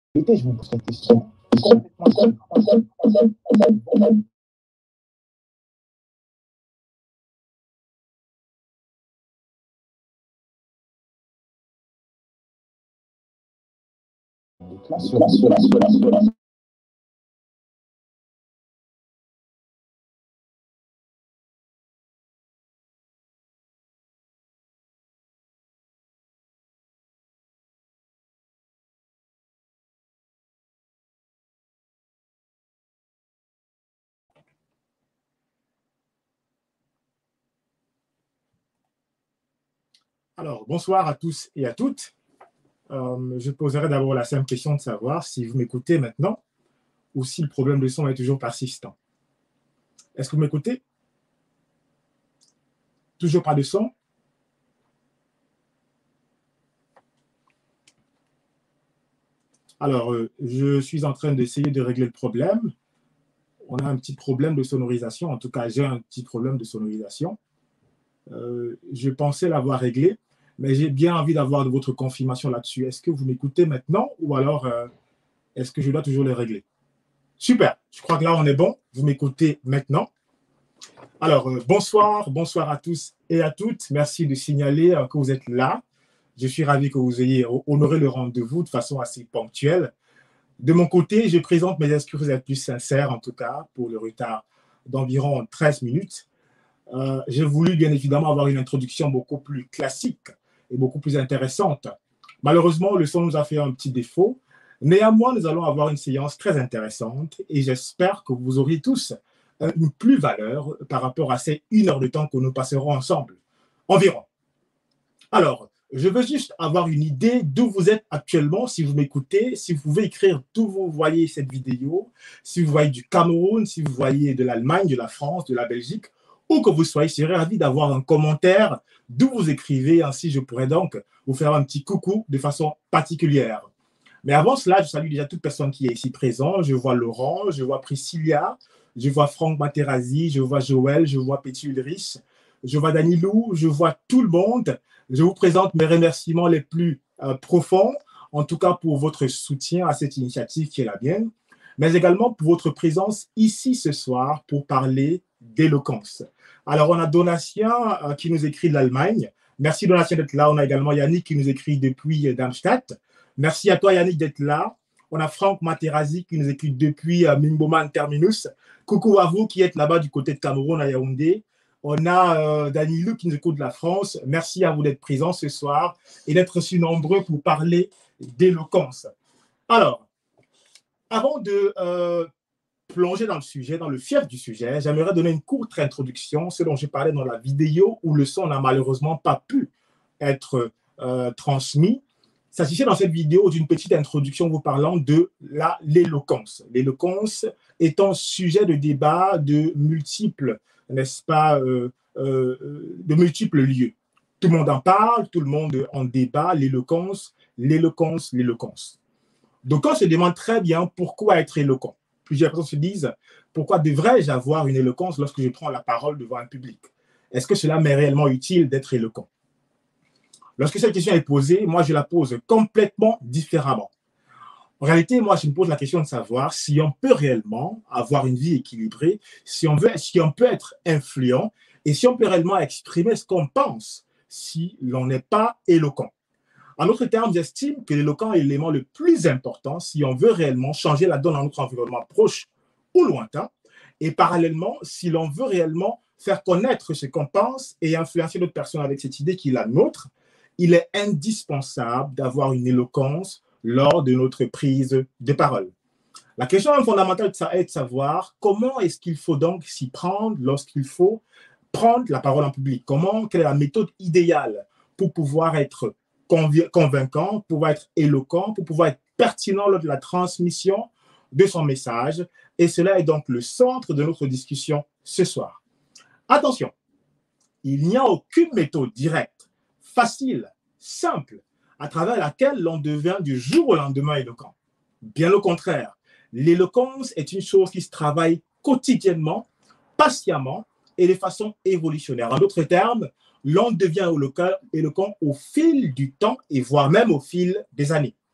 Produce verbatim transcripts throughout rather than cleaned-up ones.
réalité, je me pose cette question. Complètement. Cela, cela, cela, cela. Alors, bonsoir à tous et à toutes. Euh, je poserai d'abord la simple question de savoir si vous m'écoutez maintenant ou si le problème de son est toujours persistant. Est-ce que vous m'écoutez? Toujours pas de son? Alors, euh, je suis en train d'essayer de régler le problème. On a un petit problème de sonorisation. En tout cas, j'ai un petit problème de sonorisation. Euh, je pensais l'avoir réglé, mais j'ai bien envie d'avoir de votre confirmation là-dessus. Est-ce que vous m'écoutez maintenant ou alors euh, est-ce que je dois toujours le régler? Super, je crois que là on est bon. Vous m'écoutez maintenant. Alors, euh, bonsoir, bonsoir à tous et à toutes. Merci de signaler euh, que vous êtes là. Je suis ravi que vous ayez honoré le rendez-vous de façon assez ponctuelle. De mon côté, je présente mes excuses les plus sincères, en tout cas, pour le retard d'environ treize minutes. Euh, j'ai voulu, bien évidemment, avoir une introduction beaucoup plus classique et beaucoup plus intéressante. Malheureusement, le son nous a fait un petit défaut. Néanmoins, nous allons avoir une séance très intéressante et j'espère que vous aurez tous une plus-valeur par rapport à ces une heure de temps que nous passerons ensemble, environ. Alors, je veux juste avoir une idée d'où vous êtes actuellement, si vous m'écoutez, si vous pouvez écrire d'où vous voyez cette vidéo, si vous voyez du Cameroun, si vous voyez de l'Allemagne, de la France, de la Belgique, où que vous soyez, je serais ravi d'avoir un commentaire d'où vous écrivez, ainsi je pourrais donc vous faire un petit coucou de façon particulière. Mais avant cela, je salue déjà toute personne qui est ici présente. Je vois Laurent, je vois Priscilla, je vois Franck Materazzi, je vois Joël, je vois Petit Ulrich, je vois Danilou, je vois tout le monde. Je vous présente mes remerciements les plus euh, profonds, en tout cas pour votre soutien à cette initiative qui est la mienne, mais également pour votre présence ici ce soir pour parler d'éloquence. Alors, on a Donatien euh, qui nous écrit de l'Allemagne. Merci Donatien d'être là. On a également Yannick qui nous écrit depuis Darmstadt. Merci à toi Yannick d'être là. On a Franck Materazzi qui nous écrit depuis euh, Mimboman Terminus. Coucou à vous qui êtes là-bas du côté de Cameroun à Yaoundé. On a euh, Danilou qui nous écoute de la France. Merci à vous d'être présents ce soir et d'être si nombreux pour parler d'éloquence. Alors, avant de euh, plonger dans le sujet, dans le fief du sujet, j'aimerais donner une courte introduction, ce dont j'ai parlé dans la vidéo où le son n'a malheureusement pas pu être euh, transmis. Il s'agissait dans cette vidéo d'une petite introduction vous parlant de l'éloquence. L'éloquence étant sujet de débat de multiples, n'est-ce pas, euh, euh, de multiples lieux. Tout le monde en parle, tout le monde en débat, l'éloquence, l'éloquence, l'éloquence. Donc on se demande très bien pourquoi être éloquent. Plusieurs personnes se disent, pourquoi devrais-je avoir une éloquence lorsque je prends la parole devant un public? Est-ce que cela m'est réellement utile d'être éloquent? Lorsque cette question est posée, moi, je la pose complètement différemment. En réalité, moi, je me pose la question de savoir si on peut réellement avoir une vie équilibrée, si on, veut, si on peut être influent et si on peut réellement exprimer ce qu'on pense si l'on n'est pas éloquent. En d'autres termes, j'estime que l'éloquent est l'élément le plus important si on veut réellement changer la donne dans notre environnement proche ou lointain. Et parallèlement, si l'on veut réellement faire connaître ce qu'on pense et influencer d'autres personnes avec cette idée qui est la nôtre, il est indispensable d'avoir une éloquence lors de notre prise de parole. La question fondamentale est de savoir comment est-ce qu'il faut donc s'y prendre lorsqu'il faut prendre la parole en public. Comment, quelle est la méthode idéale pour pouvoir être convaincant, pour pouvoir être éloquent, pour pouvoir être pertinent lors de la transmission de son message. Et cela est donc le centre de notre discussion ce soir. Attention, il n'y a aucune méthode directe, facile, simple, à travers laquelle l'on devient du jour au lendemain éloquent. Bien au contraire, l'éloquence est une chose qui se travaille quotidiennement, patiemment et de façon évolutionnaire. En d'autres termes, l'on devient éloquent au fil du temps et voire même au fil des années.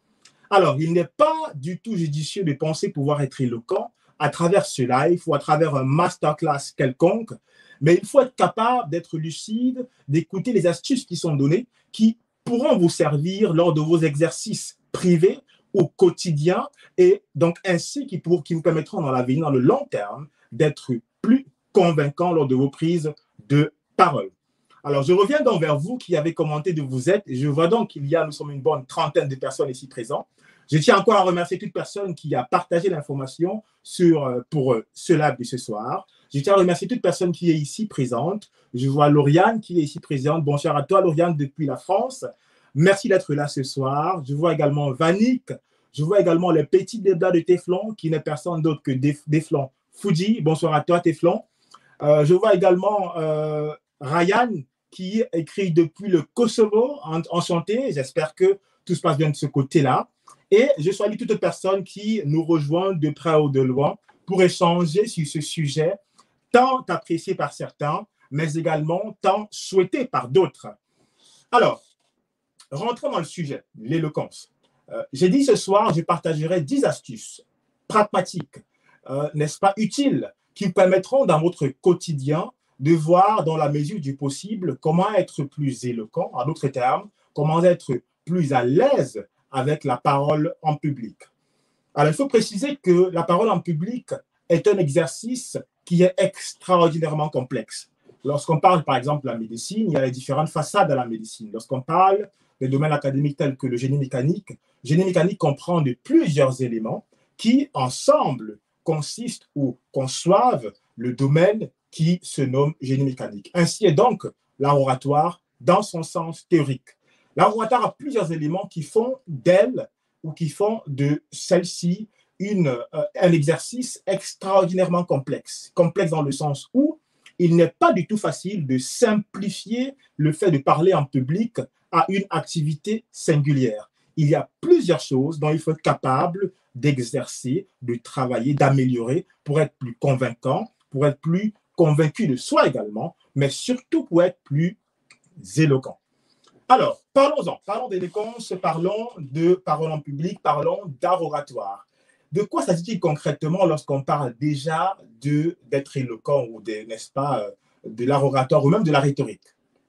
Alors, il n'est pas du tout judicieux de penser pouvoir être éloquent à travers ce live ou à travers un masterclass quelconque, mais il faut être capable d'être lucide, d'écouter les astuces qui sont données, qui pourront vous servir lors de vos exercices privés au quotidien et donc ainsi qui, pour, qui vous permettront dans l'avenir, dans le long terme, d'être plus convaincant lors de vos prises de parole. Alors, je reviens donc vers vous qui avez commenté de vous êtes. Je vois donc qu'il y a, nous sommes une bonne trentaine de personnes ici présentes. Je tiens encore à remercier toute personne qui a partagé l'information sur, pour ce live de ce soir. Je tiens à remercier toute personne qui est ici présente. Je vois Lauriane qui est ici présente. Bonsoir à toi, Lauriane, depuis la France. Merci d'être là ce soir. Je vois également Vanik. Je vois également le petit débat de Teflon, qui n'est personne d'autre que Teflon Fuji. Bonsoir à toi, Teflon. Euh, je vois également euh, Ryan, qui écrit depuis le Kosovo. Enchanté. J'espère que tout se passe bien de ce côté-là. Et je salue toute personne qui nous rejoint de près ou de loin pour échanger sur ce sujet tant apprécié par certains, mais également tant souhaité par d'autres. Alors, rentrons dans le sujet, l'éloquence. Euh, J'ai dit ce soir, je partagerai dix astuces pragmatiques, euh, n'est-ce pas, utiles, qui vous permettront dans votre quotidien de voir dans la mesure du possible comment être plus éloquent, en d'autres termes, comment être plus à l'aise avec la parole en public. Alors, il faut préciser que la parole en public est un exercice qui est extraordinairement complexe. Lorsqu'on parle, par exemple, de la médecine, il y a les différentes façades à la médecine. Lorsqu'on parle des domaines académiques tels que le génie mécanique, le génie mécanique comprend de plusieurs éléments qui, ensemble, consistent ou conçoivent le domaine qui se nomme génie mécanique. Ainsi est donc l'oratoire dans son sens théorique. L'oratoire a plusieurs éléments qui font d'elle ou qui font de celle-ci une, euh, un exercice extraordinairement complexe. Complexe dans le sens où il n'est pas du tout facile de simplifier le fait de parler en public à une activité singulière. Il y a plusieurs choses dont il faut être capable d'exercer, de travailler, d'améliorer pour être plus convaincant, pour être plus convaincu de soi également, mais surtout pour être plus éloquent. Alors, parlons-en, parlons d'éloquence, parlons de parole en public, parlons d'art oratoire. De quoi s'agit-il concrètement lorsqu'on parle déjà de, d'être éloquent ou, de, n'est-ce pas, de l'art oratoire ou même de la rhétorique?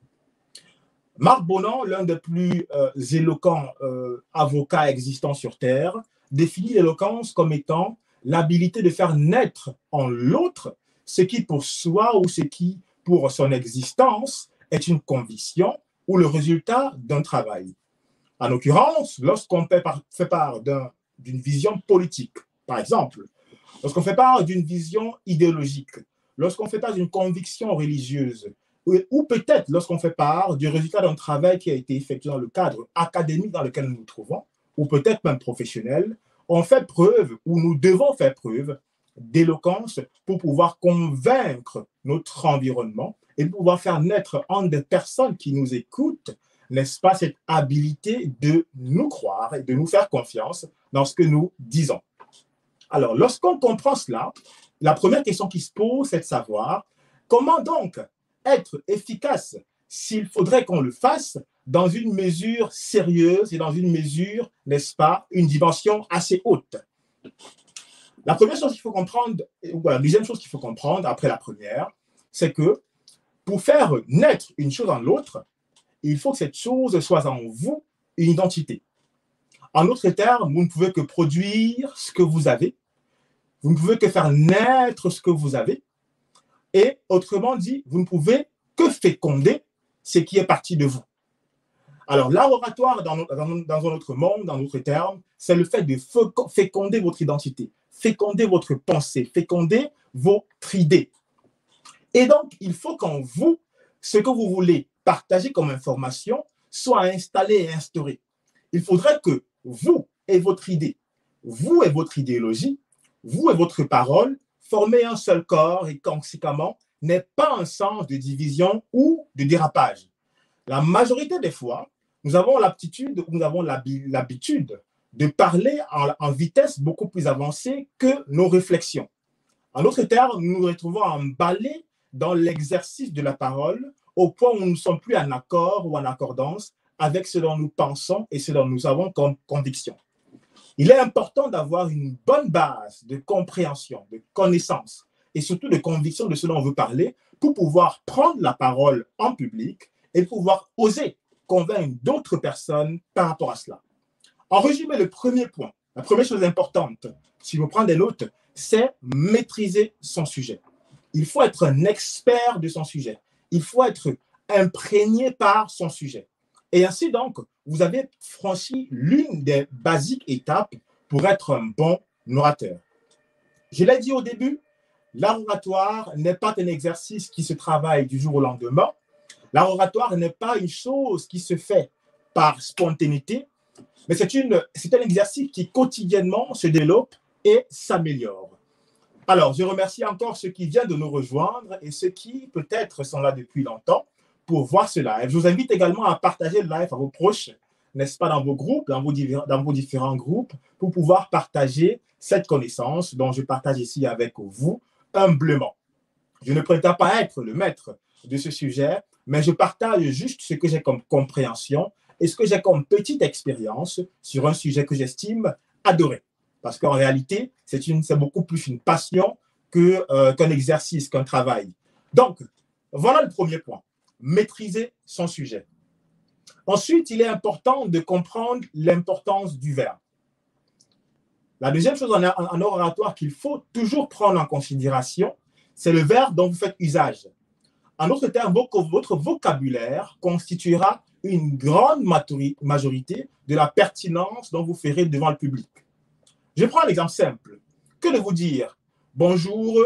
Marc Bonan, l'un des plus euh, éloquents euh, avocats existants sur Terre, définit l'éloquence comme étant l'habilité de faire naître en l'autre ce qui pour soi ou ce qui pour son existence est une conviction ou le résultat d'un travail. En l'occurrence, lorsqu'on fait part d'un, d'une vision politique, par exemple, lorsqu'on fait part d'une vision idéologique, lorsqu'on fait part d'une conviction religieuse, ou, ou peut-être lorsqu'on fait part du résultat d'un travail qui a été effectué dans le cadre académique dans lequel nous nous trouvons, ou peut-être même professionnel, on fait preuve, ou nous devons faire preuve, d'éloquence pour pouvoir convaincre notre environnement et pouvoir faire naître en des personnes qui nous écoutent, n'est-ce pas, cette habilité de nous croire et de nous faire confiance dans ce que nous disons. Alors, lorsqu'on comprend cela, la première question qui se pose, c'est de savoir comment donc être efficace s'il faudrait qu'on le fasse dans une mesure sérieuse et dans une mesure, n'est-ce pas, une dimension assez haute. La première chose qu'il faut comprendre, ou la deuxième chose qu'il faut comprendre après la première, c'est que pour faire naître une chose en l'autre, il faut que cette chose soit en vous une identité. En d'autres termes, vous ne pouvez que produire ce que vous avez, vous ne pouvez que faire naître ce que vous avez, et autrement dit, vous ne pouvez que féconder ce qui est parti de vous. Alors, l'art oratoire, dans, dans, dans un autre monde, dans d'autres termes, c'est le fait de féconder votre identité, féconder votre pensée, féconder votre idée. Et donc, il faut qu'en vous, ce que vous voulez partager comme information soit installé et instauré. Il faudrait que vous et votre idée, vous et votre idéologie, vous et votre parole, formez un seul corps et conséquemment, n'ait pas un sens de division ou de dérapage. La majorité des fois, nous avons l'aptitude, nous avons l'habitude de parler en, en vitesse beaucoup plus avancée que nos réflexions. En d'autres termes, nous nous retrouvons emballés dans l'exercice de la parole au point où nous ne sommes plus en accord ou en accordance avec ce dont nous pensons et ce dont nous avons comme conviction. Il est important d'avoir une bonne base de compréhension, de connaissance et surtout de conviction de ce dont on veut parler pour pouvoir prendre la parole en public et pouvoir oser convaincre d'autres personnes par rapport à cela. En résumé, le premier point, la première chose importante, si vous prenez des notes, c'est maîtriser son sujet. Il faut être un expert de son sujet. Il faut être imprégné par son sujet. Et ainsi donc, vous avez franchi l'une des basiques étapes pour être un bon orateur. Je l'ai dit au début, l'oratoire n'est pas un exercice qui se travaille du jour au lendemain. L'oratoire n'est pas une chose qui se fait par spontanéité, mais c'est une, c'est un exercice qui quotidiennement se développe et s'améliore. Alors, je remercie encore ceux qui viennent de nous rejoindre et ceux qui peut-être sont là depuis longtemps pour voir ce live. Je vous invite également à partager le live à vos proches, n'est-ce pas, dans vos groupes, dans vos, dans vos différents groupes, pour pouvoir partager cette connaissance dont je partage ici avec vous humblement. Je ne prétends pas être le maître de ce sujet, mais je partage juste ce que j'ai comme compréhension et ce que j'ai comme petite expérience sur un sujet que j'estime adoré. Parce qu'en réalité, c'est beaucoup plus une passion que, euh, qu'un exercice, qu'un travail. Donc, voilà le premier point, maîtriser son sujet. Ensuite, il est important de comprendre l'importance du verbe. La deuxième chose en, en oratoire qu'il faut toujours prendre en considération, c'est le verbe dont vous faites usage. En d'autres termes, votre vocabulaire constituera une grande majorité de la pertinence dont vous ferez devant le public. Je prends un exemple simple. Que de vous dire bonjour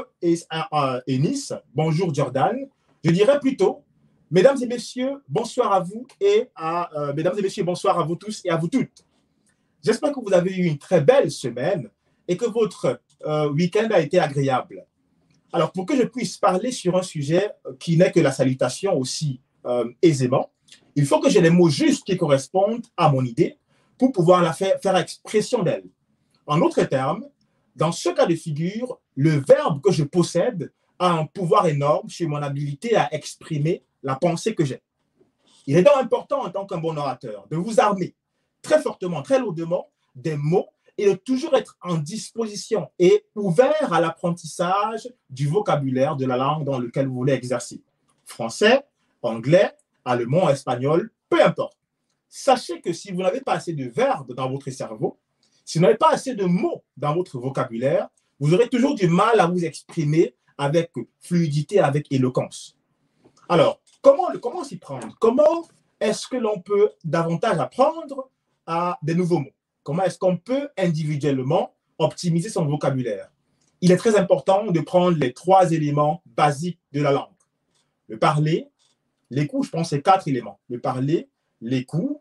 Enis, bonjour Jordan. Je dirais plutôt mesdames et messieurs, bonsoir à vous et à euh, mesdames et messieurs, bonsoir à vous tous et à vous toutes. J'espère que vous avez eu une très belle semaine et que votre euh, week-end a été agréable. Alors, pour que je puisse parler sur un sujet qui n'est que la salutation aussi euh, aisément, il faut que j'ai les mots justes qui correspondent à mon idée pour pouvoir la faire, faire expression d'elle. En d'autres termes, dans ce cas de figure, le verbe que je possède a un pouvoir énorme sur mon habilité à exprimer la pensée que j'ai. Il est donc important en tant qu'un bon orateur de vous armer très fortement, très lourdement des mots et de toujours être en disposition et ouvert à l'apprentissage du vocabulaire de la langue dans laquelle vous voulez exercer. Français, anglais, allemand, espagnol, peu importe. Sachez que si vous n'avez pas assez de verbes dans votre cerveau, si vous n'avez pas assez de mots dans votre vocabulaire, vous aurez toujours du mal à vous exprimer avec fluidité, avec éloquence. Alors, comment, comment s'y prendre? Comment est-ce que l'on peut davantage apprendre à des nouveaux mots? Comment est-ce qu'on peut individuellement optimiser son vocabulaire? Il est très important de prendre les trois éléments basiques de la langue. Le parler, l'écoute, je pense que c'est quatre éléments. Le parler, l'écoute,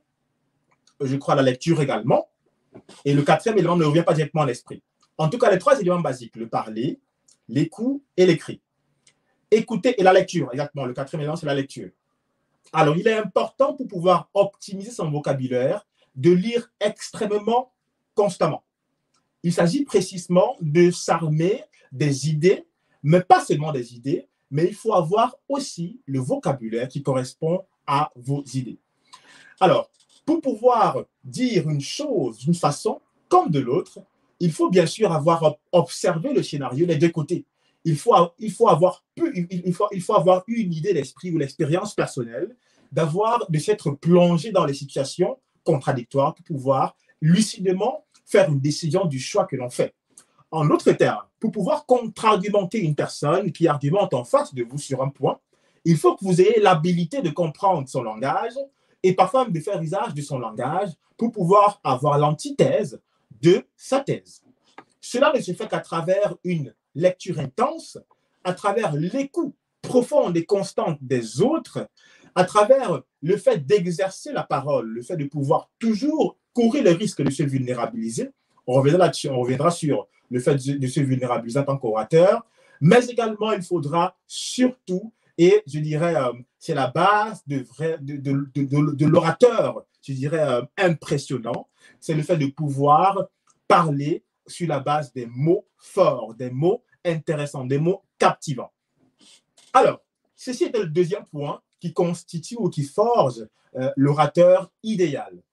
je crois la lecture également. Et le quatrième élément ne revient pas directement à l'esprit. En tout cas, les trois éléments basiques, le parler, l'écoute et l'écrit. Écouter et la lecture, exactement. Le quatrième élément, c'est la lecture. Alors, il est important pour pouvoir optimiser son vocabulaire de lire extrêmement constamment. Il s'agit précisément de s'armer des idées, mais pas seulement des idées, mais il faut avoir aussi le vocabulaire qui correspond à vos idées. Alors, pour pouvoir dire une chose d'une façon comme de l'autre, il faut bien sûr avoir observé le scénario des deux côtés. Il faut, il faut, avoir, pu, il faut, il faut avoir eu une idée d'esprit ou l'expérience personnelle d'avoir, de s'être plongé dans les situations contradictoires pour pouvoir lucidement faire une décision du choix que l'on fait. En d'autres termes, pour pouvoir contre-argumenter une personne qui argumente en face de vous sur un point, il faut que vous ayez l'habilité de comprendre son langage et parfois de faire usage de son langage pour pouvoir avoir l'antithèse de sa thèse. Cela ne se fait qu'à travers une lecture intense, à travers l'écoute profonde et constante des autres, à travers le fait d'exercer la parole, le fait de pouvoir toujours courir le risque de se vulnérabiliser. On reviendra là-dessus, on reviendra sur le fait de se vulnérabiliser en tant qu'orateur, mais également il faudra surtout, et je dirais, euh, c'est la base de, vrai, de, de, de, de, de l'orateur, je dirais, euh, impressionnant, c'est le fait de pouvoir parler sur la base des mots forts, des mots intéressants, des mots captivants. Alors, ceci était le deuxième point qui constitue ou qui forge euh, l'orateur idéal.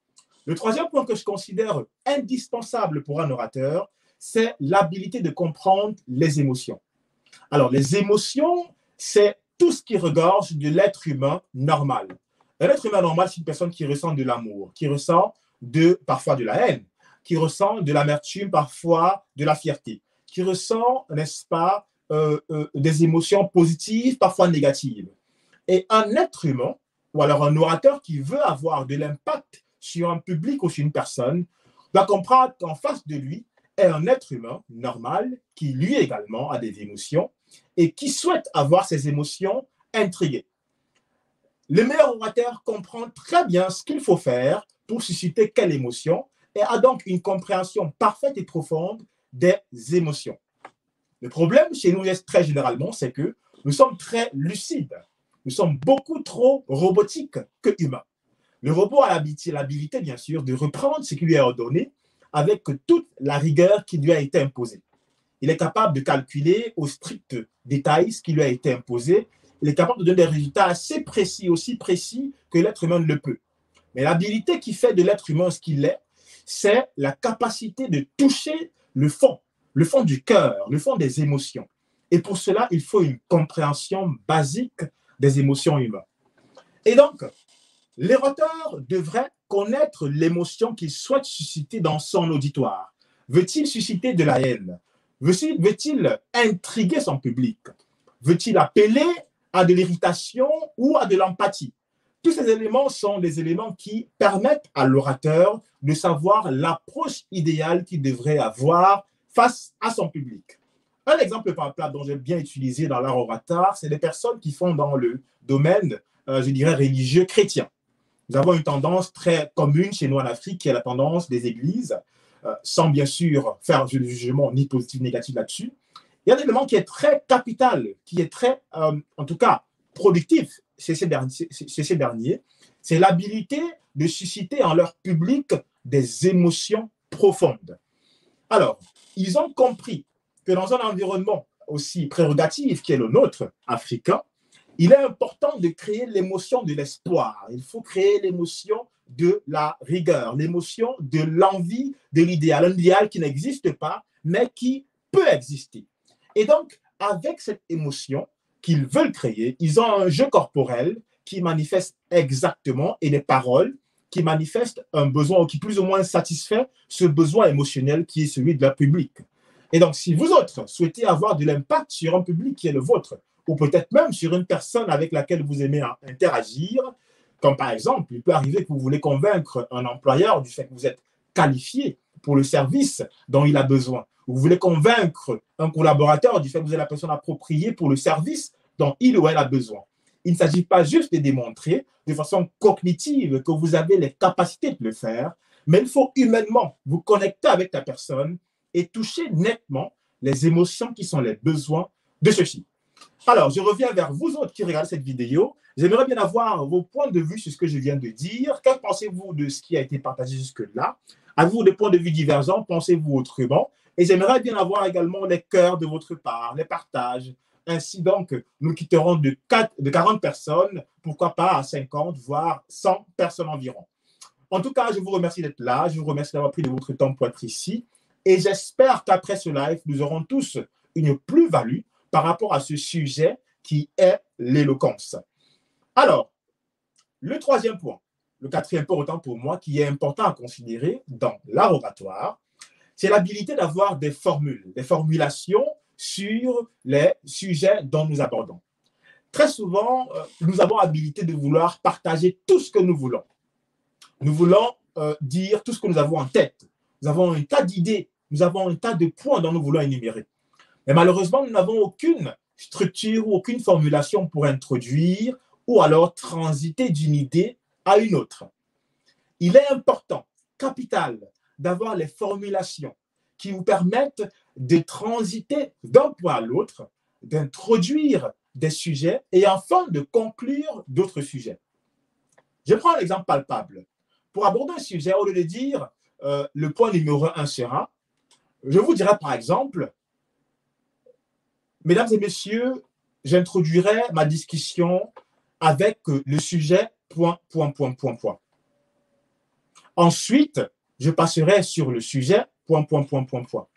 Le troisième point que je considère indispensable pour un orateur, c'est l'habilité de comprendre les émotions. Alors, les émotions, c'est tout ce qui regorge de l'être humain normal. Un être humain normal, c'est une personne qui ressent de l'amour, qui ressent de, parfois de la haine, qui ressent de l'amertume, parfois de la fierté, qui ressent, n'est-ce pas, euh, euh, des émotions positives, parfois négatives. Et un être humain, ou alors un orateur qui veut avoir de l'impact sur un public ou sur une personne, doit comprendre qu'en face de lui est un être humain normal qui, lui également, a des émotions et qui souhaite avoir ses émotions intriguées. Le meilleur orateur comprend très bien ce qu'il faut faire pour susciter quelle émotion et a donc une compréhension parfaite et profonde des émotions. Le problème chez nous, très généralement, c'est que nous sommes très lucides. Nous sommes beaucoup trop robotiques que humains. Le robot a l'habilité, bien sûr, de reprendre ce qui lui est ordonné avec toute la rigueur qui lui a été imposée. Il est capable de calculer au strict détail ce qui lui a été imposé. Il est capable de donner des résultats assez précis, aussi précis que l'être humain ne le peut. Mais l'habilité qui fait de l'être humain ce qu'il est, c'est la capacité de toucher le fond, le fond du cœur, le fond des émotions. Et pour cela, il faut une compréhension basique des émotions humaines. Et donc, l'orateur devrait connaître l'émotion qu'il souhaite susciter dans son auditoire. Veut-il susciter de la haine? Veut-il intriguer son public? Veut-il appeler à de l'irritation ou à de l'empathie? Tous ces éléments sont des éléments qui permettent à l'orateur de savoir l'approche idéale qu'il devrait avoir face à son public. Un exemple par exemple dont j'ai bien utilisé dans l'art oratoire, c'est les personnes qui font dans le domaine, euh, je dirais, religieux chrétien. Nous avons une tendance très commune chez nous en Afrique, qui est la tendance des églises, euh, sans bien sûr faire de jugement ni positif ni négatif là-dessus. Il y a un élément qui est très capital, qui est très, euh, en tout cas, productif chez ces derniers, chez ces derniers, c'est l'habilité de susciter en leur public des émotions profondes. Alors, ils ont compris que dans un environnement aussi prérogatif qui est le nôtre, africain, il est important de créer l'émotion de l'espoir. Il faut créer l'émotion de la rigueur, l'émotion de l'envie de l'idéal, un idéal qui n'existe pas, mais qui peut exister. Et donc, avec cette émotion qu'ils veulent créer, ils ont un jeu corporel qui manifeste exactement, et des paroles qui manifestent un besoin, ou qui plus ou moins satisfait ce besoin émotionnel qui est celui de leur public. Et donc, si vous autres souhaitez avoir de l'impact sur un public qui est le vôtre, ou peut-être même sur une personne avec laquelle vous aimez interagir, comme par exemple, il peut arriver que vous voulez convaincre un employeur du fait que vous êtes qualifié pour le service dont il a besoin. Vous voulez convaincre un collaborateur du fait que vous êtes la personne appropriée pour le service dont il ou elle a besoin. Il ne s'agit pas juste de démontrer de façon cognitive que vous avez les capacités de le faire, mais il faut humainement vous connecter avec la personne et toucher nettement les émotions qui sont les besoins de ceux-ci. Alors, je reviens vers vous autres qui regardez cette vidéo. J'aimerais bien avoir vos points de vue sur ce que je viens de dire. Que pensez-vous de ce qui a été partagé jusque-là? Avez-vous des points de vue divergents? Pensez-vous autrement? Et j'aimerais bien avoir également les cœurs de votre part, les partages. Ainsi donc, nous quitterons de, quatre, de quarante personnes, pourquoi pas à cinquante, voire cent personnes environ. En tout cas, je vous remercie d'être là. Je vous remercie d'avoir pris de votre temps pour être ici. Et j'espère qu'après ce live, nous aurons tous une plus-value par rapport à ce sujet qui est l'éloquence. Alors, le troisième point, le quatrième point autant pour moi, qui est important à considérer dans l'art oratoire, c'est l'habilité d'avoir des formules, des formulations sur les sujets dont nous abordons. Très souvent, nous avons l'habilité de vouloir partager tout ce que nous voulons. Nous voulons euh, dire tout ce que nous avons en tête. Nous avons un tas d'idées, nous avons un tas de points dont nous voulons énumérer. Mais malheureusement, nous n'avons aucune structure ou aucune formulation pour introduire ou alors transiter d'une idée à une autre. Il est important, capital, d'avoir les formulations qui vous permettent de transiter d'un point à l'autre, d'introduire des sujets et enfin de conclure d'autres sujets. Je prends un exemple palpable. Pour aborder un sujet, au lieu de dire euh, le point numéro un sera, je vous dirais par exemple, mesdames et messieurs, j'introduirai ma discussion avec le sujet point, point, point, point, point. Ensuite, je passerai sur le sujet, point, point, point, point, point.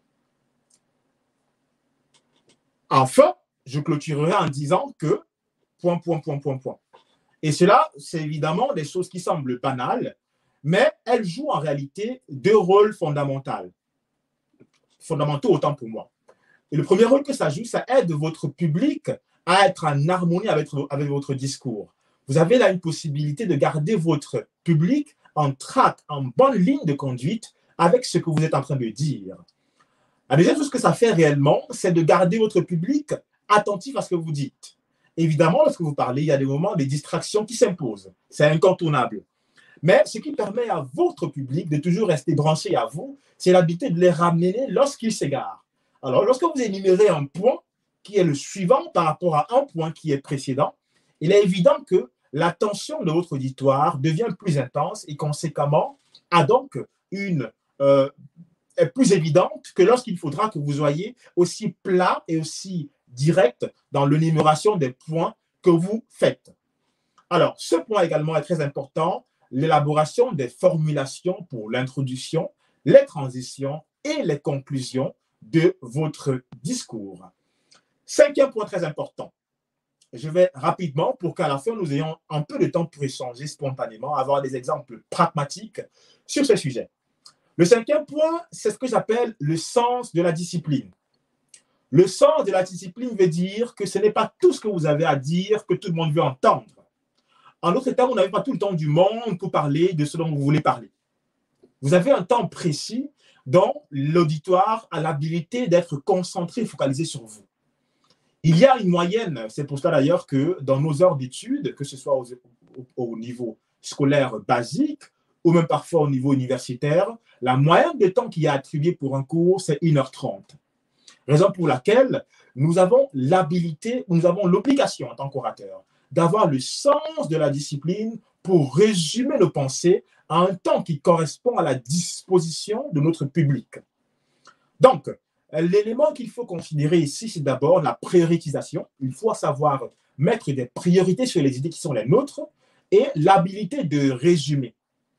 Enfin, je clôturerai en disant que, point, point, point, point, point. Et cela, c'est évidemment des choses qui semblent banales, mais elles jouent en réalité deux rôles fondamentaux. Fondamentaux autant pour moi. Et le premier rôle que ça joue, ça aide votre public à être en harmonie avec, avec votre discours. Vous avez là une possibilité de garder votre public en track, en bonne ligne de conduite avec ce que vous êtes en train de dire. La deuxième chose que ça fait réellement, c'est de garder votre public attentif à ce que vous dites. Évidemment, lorsque vous parlez, il y a des moments, des distractions qui s'imposent. C'est incontournable. Mais ce qui permet à votre public de toujours rester branché à vous, c'est l'habitude de les ramener lorsqu'ils s'égarent. Alors, lorsque vous énumérez un point qui est le suivant par rapport à un point qui est précédent, il est évident que l'attention de votre auditoire devient plus intense et conséquemment a donc une euh, est plus évidente que lorsqu'il faudra que vous soyez aussi plat et aussi direct dans l'énumération des points que vous faites. Alors, ce point également est très important, l'élaboration des formulations pour l'introduction, les transitions et les conclusions de votre discours. Cinquième point très important. Je vais rapidement, pour qu'à la fin, nous ayons un peu de temps pour échanger spontanément, avoir des exemples pragmatiques sur ce sujet. Le cinquième point, c'est ce que j'appelle le sens de la discipline. Le sens de la discipline veut dire que ce n'est pas tout ce que vous avez à dire que tout le monde veut entendre. En d'autres termes, vous n'avez pas tout le temps du monde pour parler de ce dont vous voulez parler. Vous avez un temps précis dont l'auditoire a l'habilité d'être concentré, focalisé sur vous. Il y a une moyenne, c'est pour cela d'ailleurs que dans nos heures d'études, que ce soit au, au, au niveau scolaire basique ou même parfois au niveau universitaire, la moyenne de temps qui est attribuée pour un cours, c'est une heure trente. Raison pour laquelle nous avons l'habilité, nous avons l'obligation en tant qu'orateur d'avoir le sens de la discipline pour résumer nos pensées à un temps qui correspond à la disposition de notre public. Donc, l'élément qu'il faut considérer ici, c'est d'abord la prioritisation. Il faut savoir mettre des priorités sur les idées qui sont les nôtres et l'habilité de résumer.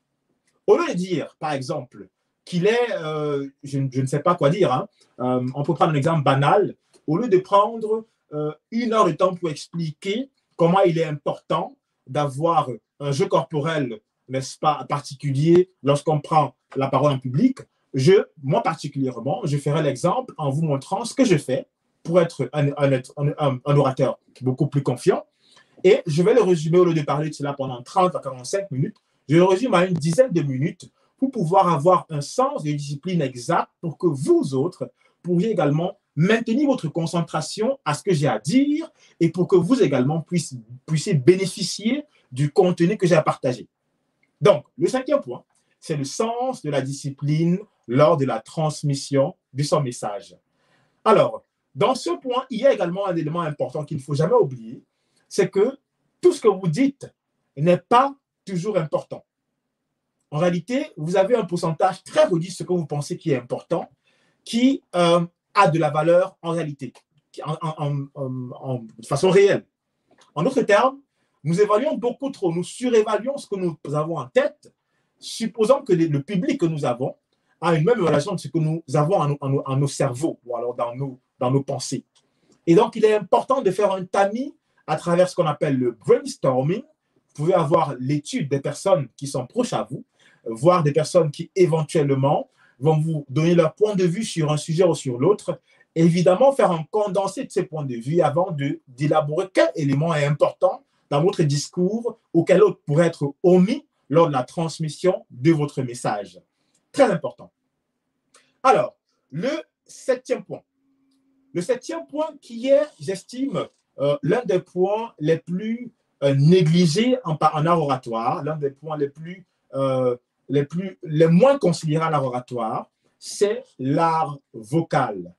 Au lieu de dire, par exemple, qu'il est, euh, je, je ne sais pas quoi dire, hein, euh, on peut prendre un exemple banal, au lieu de prendre euh, une heure de temps pour expliquer comment il est important d'avoir un jeu corporel, n'est-ce pas, particulier lorsqu'on prend la parole en public, je, moi particulièrement, je ferai l'exemple en vous montrant ce que je fais pour être un, un, un, un orateur beaucoup plus confiant. Et je vais le résumer au lieu de parler de cela pendant trente à quarante-cinq minutes. Je le résume à une dizaine de minutes pour pouvoir avoir un sens de discipline exact pour que vous autres pourriez également maintenir votre concentration à ce que j'ai à dire et pour que vous également puissiez, puissiez bénéficier du contenu que j'ai à partager. Donc, le cinquième point, c'est le sens de la discipline lors de la transmission de son message. Alors, dans ce point, il y a également un élément important qu'il ne faut jamais oublier, c'est que tout ce que vous dites n'est pas toujours important. En réalité, vous avez un pourcentage très réduit de ce que vous pensez qui est important, qui euh, a de la valeur en réalité, en, en, en, en, de façon réelle. En d'autres termes, nous évaluons beaucoup trop, nous surévaluons ce que nous avons en tête, supposant que le public que nous avons a une même relation de ce que nous avons en, en, en nos cerveaux ou alors dans nos, dans nos pensées. Et donc, il est important de faire un tamis à travers ce qu'on appelle le brainstorming. Vous pouvez avoir l'étude des personnes qui sont proches à vous, voir des personnes qui éventuellement vont vous donner leur point de vue sur un sujet ou sur l'autre. Évidemment, faire un condensé de ces points de vue avant de, d'élaborer quel élément est important dans votre discours ou quel autre pourrait être omis lors de la transmission de votre message. Très important. Alors, le septième point. Le septième point qui est, j'estime, euh, l'un des points les plus euh, négligés en, en art oratoire, l'un des points les plus, euh, les plus, les moins considérés en art oratoire, c'est l'art vocal.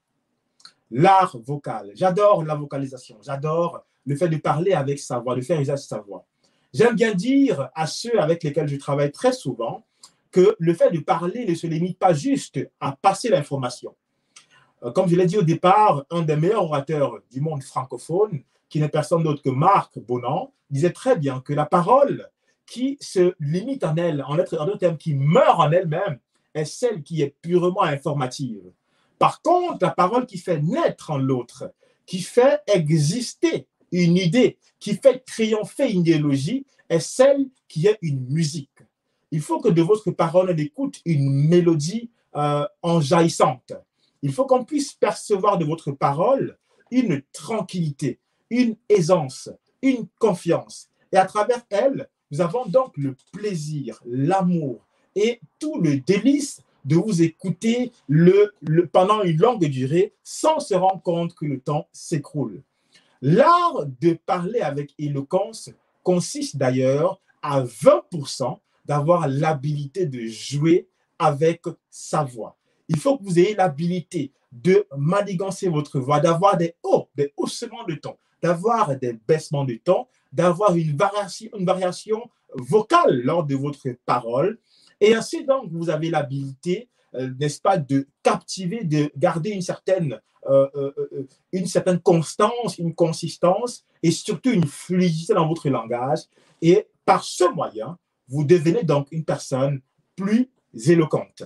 L'art vocal. J'adore la vocalisation. J'adore le fait de parler avec sa voix, de faire usage de sa voix. J'aime bien dire à ceux avec lesquels je travaille très souvent que le fait de parler ne se limite pas juste à passer l'information. Comme je l'ai dit au départ, un des meilleurs orateurs du monde francophone, qui n'est personne d'autre que Marc Bonan, disait très bien que la parole, qui se limite en elle, en d'autres en d'autres termes, qui meurt en elle-même, est celle qui est purement informative. Par contre, la parole qui fait naître en l'autre, qui fait exister une idée, qui fait triompher une idéologie, est celle qui est une musique. Il faut que de votre parole, on écoute une mélodie euh, enjaillissante. Il faut qu'on puisse percevoir de votre parole une tranquillité, une aisance, une confiance. Et à travers elle, nous avons donc le plaisir, l'amour et tout le délice de vous écouter le, le, pendant une longue durée sans se rendre compte que le temps s'écroule. L'art de parler avec éloquence consiste d'ailleurs à vingt pour cent d'avoir l'habilité de jouer avec sa voix. Il faut que vous ayez l'habilité de manigancer votre voix, d'avoir des hauts, des haussements de ton, d'avoir des baissements de ton, d'avoir une variation, une variation vocale lors de votre parole. Et ainsi donc, vous avez l'habilité, euh, n'est-ce pas, de captiver, de garder une certaine, euh, euh, euh, une certaine constance, une consistance et surtout une fluidité dans votre langage. Et par ce moyen, vous devenez donc une personne plus éloquente.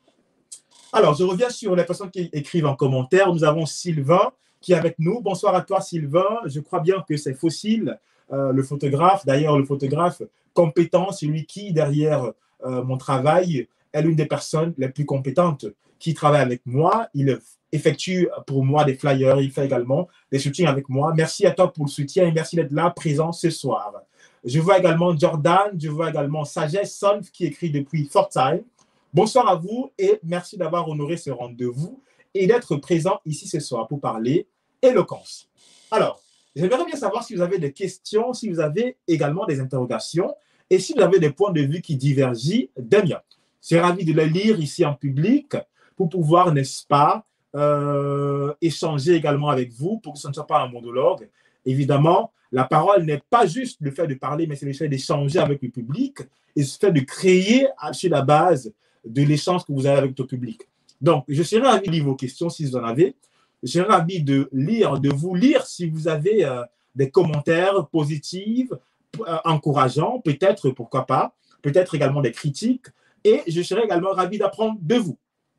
Alors, je reviens sur les personnes qui écrivent en commentaire. Nous avons Sylvain qui est avec nous. Bonsoir à toi, Sylvain. Je crois bien que c'est Fossile, euh, le photographe. D'ailleurs, le photographe compétent, celui qui, derrière euh, mon travail, est l'une des personnes les plus compétentes qui travaille avec moi. Il effectue pour moi des flyers. Il fait également des shootings avec moi. Merci à toi pour le soutien et merci d'être là, présent ce soir. Je vois également Jordan. Je vois également Sagesse Solf qui écrit depuis Fortime. Bonsoir à vous et merci d'avoir honoré ce rendez-vous et d'être présent ici ce soir pour parler éloquence. Alors, j'aimerais bien savoir si vous avez des questions, si vous avez également des interrogations et si vous avez des points de vue qui divergent des miens. Je suis ravi de les lire ici en public pour pouvoir, n'est-ce pas, euh, échanger également avec vous pour que ce ne soit pas un monologue. Évidemment, la parole n'est pas juste le fait de parler, mais c'est le fait d'échanger avec le public et le fait de créer sur la base de l'échange que vous avez avec votre public. Donc, je serais ravi de lire vos questions si vous en avez. Je serais ravi de lire, de vous lire si vous avez euh, des commentaires positifs, euh, encourageants, peut-être, pourquoi pas, peut-être également des critiques. Et je serais également ravi d'apprendre de vous.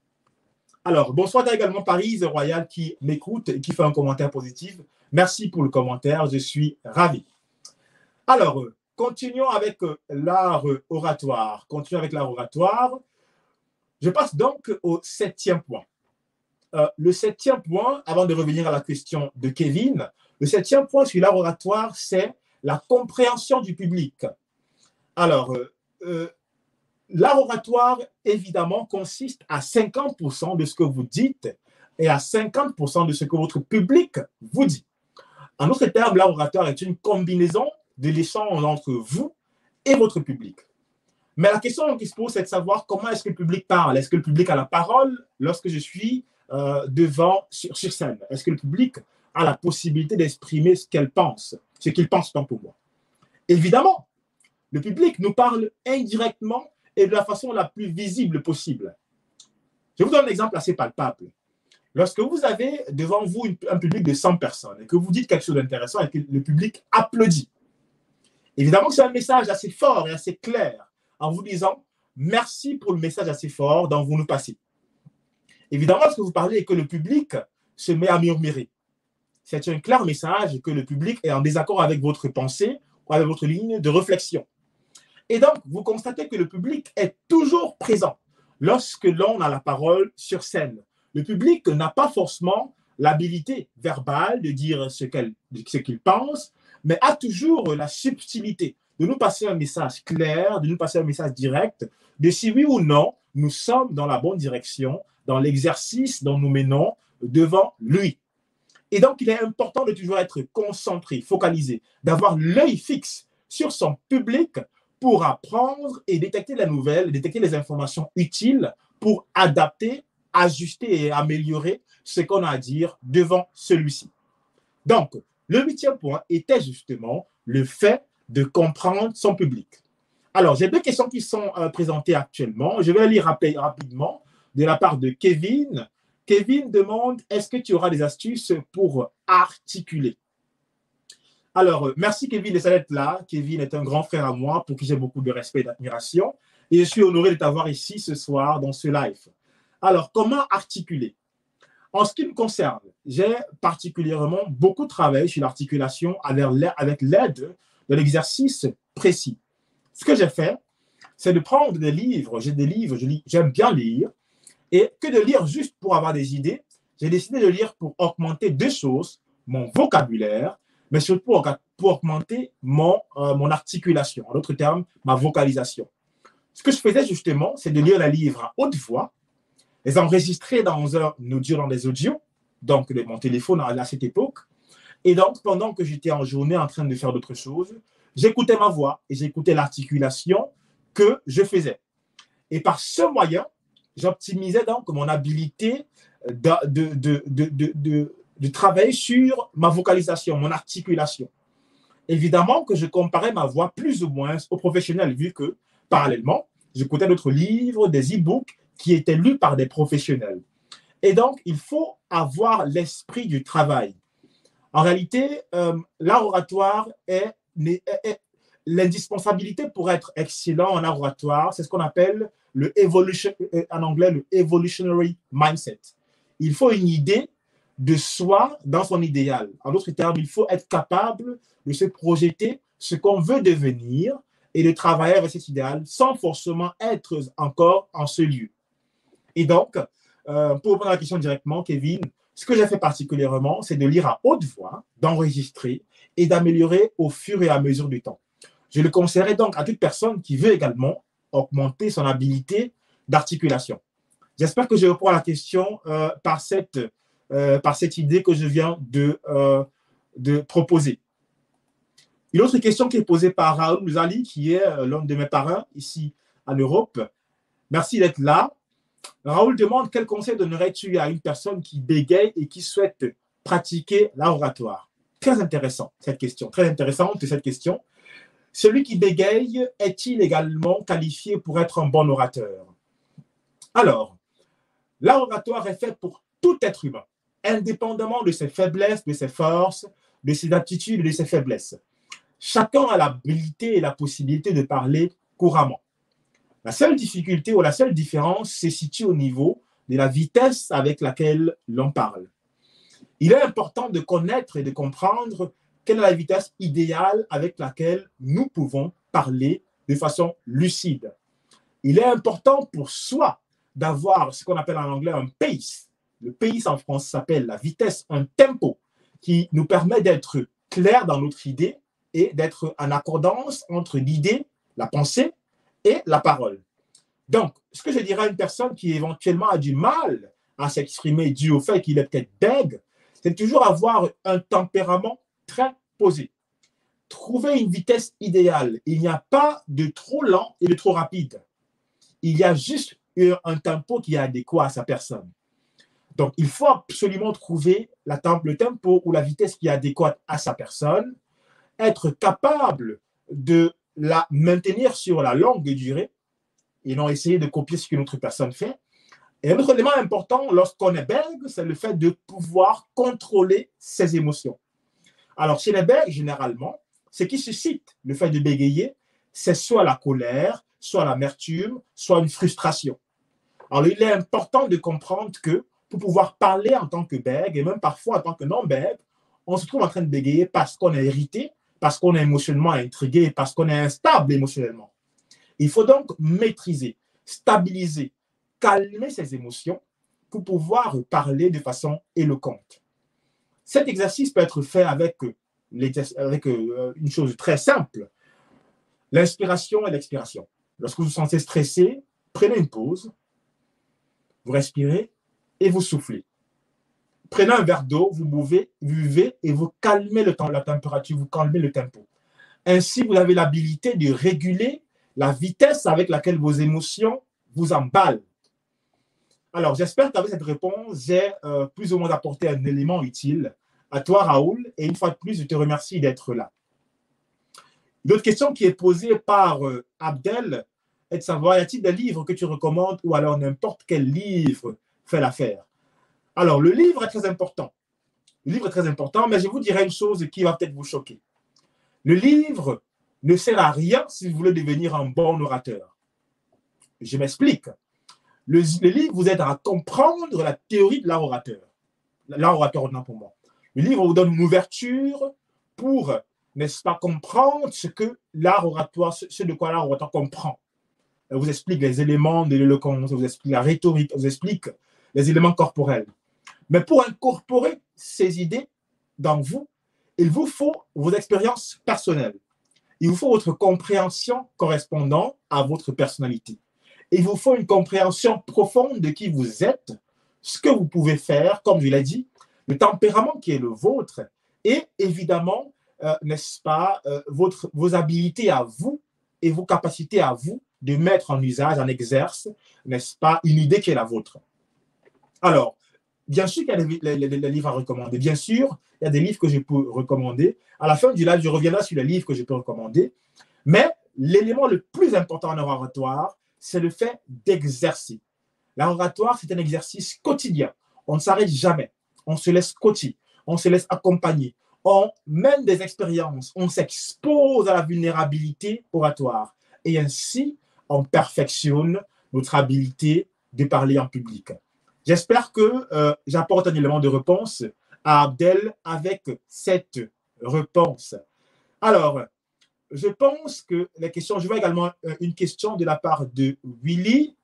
Alors, bonsoir, il y a également Paris Royal qui m'écoute et qui fait un commentaire positif. Merci pour le commentaire, je suis ravi. Alors, continuons avec l'art oratoire. Continuons avec l'art oratoire. Je passe donc au septième point. Euh, le septième point, avant de revenir à la question de Kevin, le septième point sur l'art oratoire, c'est la compréhension du public. Alors, euh, euh, l'art oratoire, évidemment, consiste à cinquante pour cent de ce que vous dites et à cinquante pour cent de ce que votre public vous dit. En d'autres termes, l'art oratoire est une combinaison de l'échange entre vous et votre public. Mais la question qui se pose, c'est de savoir comment est-ce que le public parle. Est-ce que le public a la parole lorsque je suis euh, devant, sur, sur scène? Est-ce que le public a la possibilité d'exprimer ce qu'elle pense, ce qu'il pense tant pour moi? Évidemment, le public nous parle indirectement et de la façon la plus visible possible. Je vous donne un exemple assez palpable. Lorsque vous avez devant vous une, un public de cent personnes et que vous dites quelque chose d'intéressant et que le public applaudit, évidemment que c'est un message assez fort et assez clair en vous disant « merci pour le message assez fort dont vous nous passez ». Évidemment, lorsque vous parlez et que le public se met à murmurer, c'est un clair message que le public est en désaccord avec votre pensée ou avec votre ligne de réflexion. Et donc, vous constatez que le public est toujours présent lorsque l'on a la parole sur scène. Le public n'a pas forcément l'habilité verbale de dire ce qu'elle, ce qu'il pense, mais a toujours la subtilité de nous passer un message clair, de nous passer un message direct, de si oui ou non, nous sommes dans la bonne direction, dans l'exercice dont nous menons devant lui. Et donc, il est important de toujours être concentré, focalisé, d'avoir l'œil fixe sur son public pour apprendre et détecter les nouvelles, détecter les informations utiles pour adapter, ajuster et améliorer ce qu'on a à dire devant celui-ci. Donc, le huitième point était justement le fait de comprendre son public. Alors, j'ai deux questions qui sont euh, présentées actuellement. Je vais lire rap rapidement de la part de Kevin. Kevin demande, est-ce que tu auras des astuces pour articuler? Alors, euh, merci Kevin d'être là. Kevin est un grand frère à moi pour qui j'ai beaucoup de respect et d'admiration. Et je suis honoré de t'avoir ici ce soir dans ce live. Alors, comment articuler? En ce qui me concerne, j'ai particulièrement beaucoup travaillé sur l'articulation avec l'aide de l'exercice précis. Ce que j'ai fait, c'est de prendre des livres. J'ai des livres, je lis, j'aime bien lire. Et que de lire juste pour avoir des idées, j'ai décidé de lire pour augmenter deux choses, mon vocabulaire, mais surtout pour, pour augmenter mon, euh, mon articulation, en d'autres termes, ma vocalisation. Ce que je faisais justement, c'est de lire les livres à haute voix, les enregistrer dans un audio, dans des audios, donc de mon téléphone à cette époque. Et donc, pendant que j'étais en journée en train de faire d'autres choses, j'écoutais ma voix et j'écoutais l'articulation que je faisais. Et par ce moyen, j'optimisais donc mon habilité de, de, de, de, de, de, de travailler sur ma vocalisation, mon articulation. Évidemment que je comparais ma voix plus ou moins aux professionnels, vu que, parallèlement, j'écoutais d'autres livres, des e-books qui étaient lus par des professionnels. Et donc, il faut avoir l'esprit du travail. En réalité, euh, l'art oratoire est, est, est l'indispensabilité pour être excellent en art oratoire, c'est ce qu'on appelle le evolution, en anglais, le evolutionary mindset. Il faut une idée de soi dans son idéal. En d'autres termes, il faut être capable de se projeter ce qu'on veut devenir et de travailler avec cet idéal sans forcément être encore en ce lieu. Et donc, euh, pour répondre à la question directement, Kevin, ce que j'ai fait particulièrement, c'est de lire à haute voix, d'enregistrer et d'améliorer au fur et à mesure du temps. Je le conseillerais donc à toute personne qui veut également augmenter son habilité d'articulation. J'espère que je réponds à la question euh, par, cette, euh, par cette idée que je viens de, euh, de proposer. Une autre question qui est posée par Raoul Mouzali, qui est euh, l'un de mes parrains ici en Europe. Merci d'être là. Raoul demande quel conseil donnerais-tu à une personne qui bégaye et qui souhaite pratiquer l'oratoire? Très intéressant, cette question. Très intéressante, cette question. Celui qui bégaye est-il également qualifié pour être un bon orateur? Alors, l'oratoire est fait pour tout être humain, indépendamment de ses faiblesses, de ses forces, de ses aptitudes et de ses faiblesses. Chacun a l'habilité et la possibilité de parler couramment. La seule difficulté ou la seule différence se situe au niveau de la vitesse avec laquelle l'on parle. Il est important de connaître et de comprendre quelle est la vitesse idéale avec laquelle nous pouvons parler de façon lucide. Il est important pour soi d'avoir ce qu'on appelle en anglais un pace. Le pace en France s'appelle la vitesse, un tempo qui nous permet d'être clair dans notre idée et d'être en accordance entre l'idée, la pensée et la parole. Donc, ce que je dirais à une personne qui éventuellement a du mal à s'exprimer dû au fait qu'il est peut-être bègue, c'est toujours avoir un tempérament très posé. Trouver une vitesse idéale. Il n'y a pas de trop lent et de trop rapide. Il y a juste un tempo qui est adéquat à sa personne. Donc, il faut absolument trouver la, le tempo ou la vitesse qui est adéquate à sa personne, être capable de la maintenir sur la longue durée et non essayer de copier ce qu'une autre personne fait. Et un autre élément important lorsqu'on est bègue, c'est le fait de pouvoir contrôler ses émotions. Alors, chez les bègues, généralement, ce qui suscite le fait de bégayer, c'est soit la colère, soit l'amertume, soit une frustration. Alors, il est important de comprendre que pour pouvoir parler en tant que bègue, et même parfois en tant que non-bègue, on se trouve en train de bégayer parce qu'on est irrité, parce qu'on est émotionnellement intrigué, parce qu'on est instable émotionnellement. Il faut donc maîtriser, stabiliser, calmer ses émotions pour pouvoir parler de façon éloquente. Cet exercice peut être fait avec, avec une chose très simple, l'inspiration et l'expiration. Lorsque vous vous sentez stressé, prenez une pause, vous respirez et vous soufflez. Prenez un verre d'eau, vous buvez, buvez et vous calmez le temps, la température, vous calmez le tempo. Ainsi, vous avez l'habilité de réguler la vitesse avec laquelle vos émotions vous emballent. Alors, j'espère qu'avec cette réponse, j'ai euh, plus ou moins apporté un élément utile à toi, Raoul. Et une fois de plus, je te remercie d'être là. L'autre question qui est posée par euh, Abdel est de savoir, y a-t-il des livres que tu recommandes ou alors n'importe quel livre fait l'affaire? Alors, le livre est très important. Le livre est très important, mais je vous dirai une chose qui va peut-être vous choquer. Le livre ne sert à rien si vous voulez devenir un bon orateur. Je m'explique. Le, le livre vous aide à comprendre la théorie de l'art orateur. L'art orateur, non pour moi. Le livre vous donne une ouverture pour, n'est-ce pas, comprendre ce que l'art oratoire, ce de quoi l'art oratoire comprend. Elle vous explique les éléments de l'éloquence, vous explique la rhétorique, vous explique les éléments corporels. Mais pour incorporer ces idées dans vous, il vous faut vos expériences personnelles. Il vous faut votre compréhension correspondant à votre personnalité. Il vous faut une compréhension profonde de qui vous êtes, ce que vous pouvez faire, comme je l'ai dit, le tempérament qui est le vôtre et évidemment, euh, n'est-ce pas, euh, votre, vos habilités à vous et vos capacités à vous de mettre en usage, en exerce, n'est-ce pas, une idée qui est la vôtre. Alors, bien sûr qu'il y a des, des, des, des livres à recommander. Bien sûr, il y a des livres que je peux recommander. À la fin du live, je reviendrai sur les livres que je peux recommander. Mais l'élément le plus important en oratoire, c'est le fait d'exercer. L'oratoire, c'est un exercice quotidien. On ne s'arrête jamais. On se laisse coacher. On se laisse accompagner. On mène des expériences. On s'expose à la vulnérabilité oratoire. Et ainsi, on perfectionne notre habilité de parler en public. J'espère que euh, j'apporte un élément de réponse à Abdel avec cette réponse. Alors, je pense que les questions, je vois également une question de la part de Willy.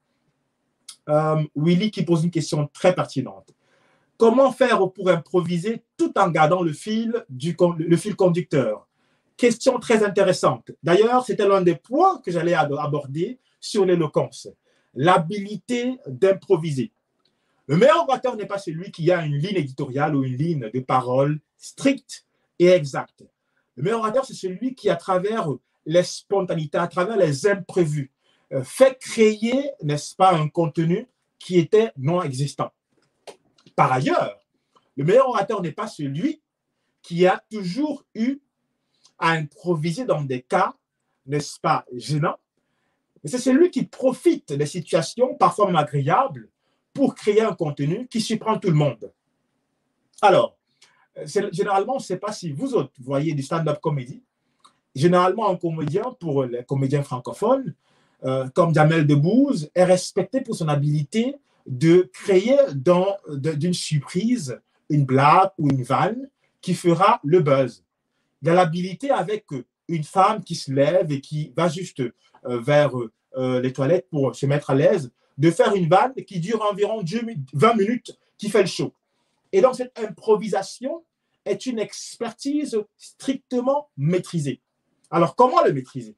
Euh, Willy qui pose une question très pertinente. Comment faire pour improviser tout en gardant le fil, du, le fil conducteur? Question très intéressante. D'ailleurs, c'était l'un des points que j'allais aborder sur l'éloquence. L'habilité d'improviser. Le meilleur orateur n'est pas celui qui a une ligne éditoriale ou une ligne de parole stricte et exacte. Le meilleur orateur, c'est celui qui, à travers les spontaneités, à travers les imprévus, fait créer, n'est-ce pas, un contenu qui était non existant. Par ailleurs, le meilleur orateur n'est pas celui qui a toujours eu à improviser dans des cas, n'est-ce pas, gênants, mais c'est celui qui profite des situations parfois même agréables pour créer un contenu qui surprend tout le monde. Alors, généralement, on ne sait pas si vous autres voyez du stand-up comédie. Généralement, un comédien, pour les comédiens francophones, euh, comme Jamel Debbouze, est respecté pour son habilité de créer d'une surprise une blague ou une vanne qui fera le buzz. Il a l'habilité avec une femme qui se lève et qui va juste euh, vers euh, les toilettes pour se mettre à l'aise, de faire une vanne qui dure environ vingt minutes, qui fait le show. Et donc, cette improvisation est une expertise strictement maîtrisée. Alors, comment le maîtriser?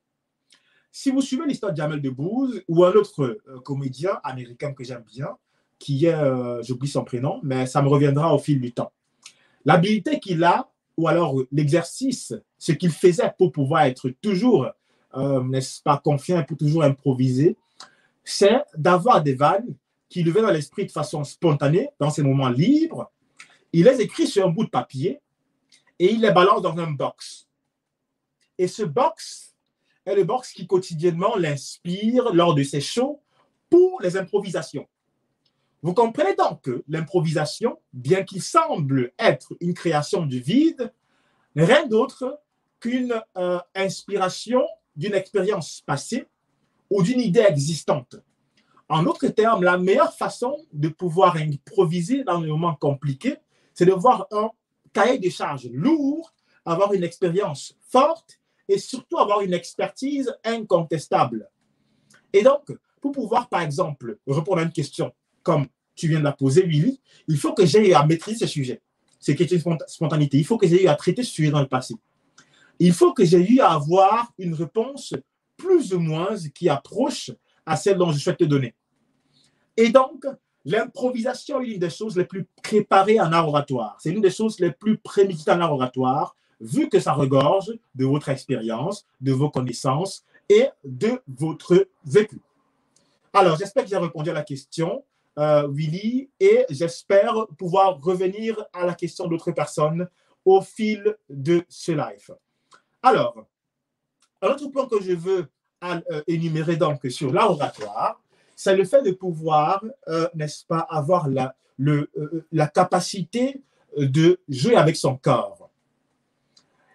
Si vous suivez l'histoire de Jamel Debbouze ou un autre euh, comédien américain que j'aime bien, qui est, euh, j'oublie son prénom, mais ça me reviendra au fil du temps. L'habilité qu'il a, ou alors l'exercice, ce qu'il faisait pour pouvoir être toujours, euh, n'est-ce pas, confiant, pour toujours improviser, c'est d'avoir des vannes qui lui viennent dans l'esprit de façon spontanée, dans ses moments libres. Il les écrit sur un bout de papier et il les balance dans un box. Et ce box est le box qui quotidiennement l'inspire lors de ses shows pour les improvisations. Vous comprenez donc que l'improvisation, bien qu'il semble être une création du vide, n'est rien d'autre qu'une euh, inspiration d'une expérience passée ou d'une idée existante. En d'autres termes, la meilleure façon de pouvoir improviser dans les moments compliqués, c'est de voir un cahier de charges lourd, avoir une expérience forte et surtout avoir une expertise incontestable. Et donc, pour pouvoir, par exemple, répondre à une question comme tu viens de la poser, Willy, il faut que j'aie à maîtriser ce sujet. C'est une spontanéité. Il faut que j'aie eu à traiter ce sujet dans le passé. Il faut que j'ai eu à avoir une réponse plus ou moins qui approche à celle dont je souhaite te donner. Et donc, l'improvisation est l'une des choses les plus préparées en art oratoire. C'est l'une des choses les plus préméditées en art oratoire, vu que ça regorge de votre expérience, de vos connaissances et de votre vécu. Alors, j'espère que j'ai répondu à la question, euh, Willy, et j'espère pouvoir revenir à la question d'autres personnes au fil de ce live. Alors, un autre point que je veux euh, énumérer donc sur l'art oratoire, c'est le fait de pouvoir, euh, n'est-ce pas, avoir la, le, euh, la capacité de jouer avec son corps.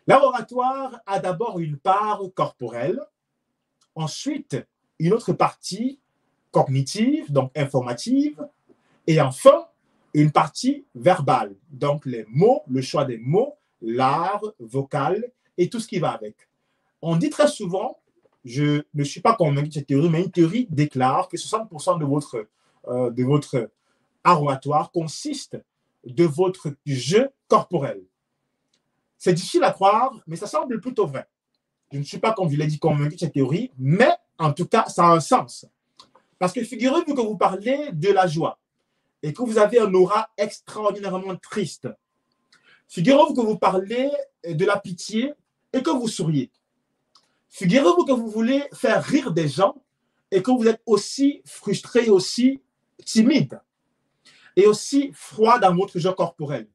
L'art oratoire a d'abord une part corporelle, ensuite une autre partie cognitive, donc informative, et enfin une partie verbale, donc les mots, le choix des mots, l'art vocal et tout ce qui va avec. On dit très souvent, je ne suis pas convaincu de cette théorie, mais une théorie déclare que soixante pour cent de votre, euh, de votre art oratoire consiste de votre jeu corporel. C'est difficile à croire, mais ça semble plutôt vrai. Je ne suis pas, comme je l'ai dit, convaincu de cette théorie, mais en tout cas, ça a un sens. Parce que figurez-vous que vous parlez de la joie et que vous avez un aura extraordinairement triste. Figurez-vous que vous parlez de la pitié et que vous souriez. Figurez-vous que vous voulez faire rire des gens et que vous êtes aussi frustré, aussi timide et aussi froid dans votre jeu corporel.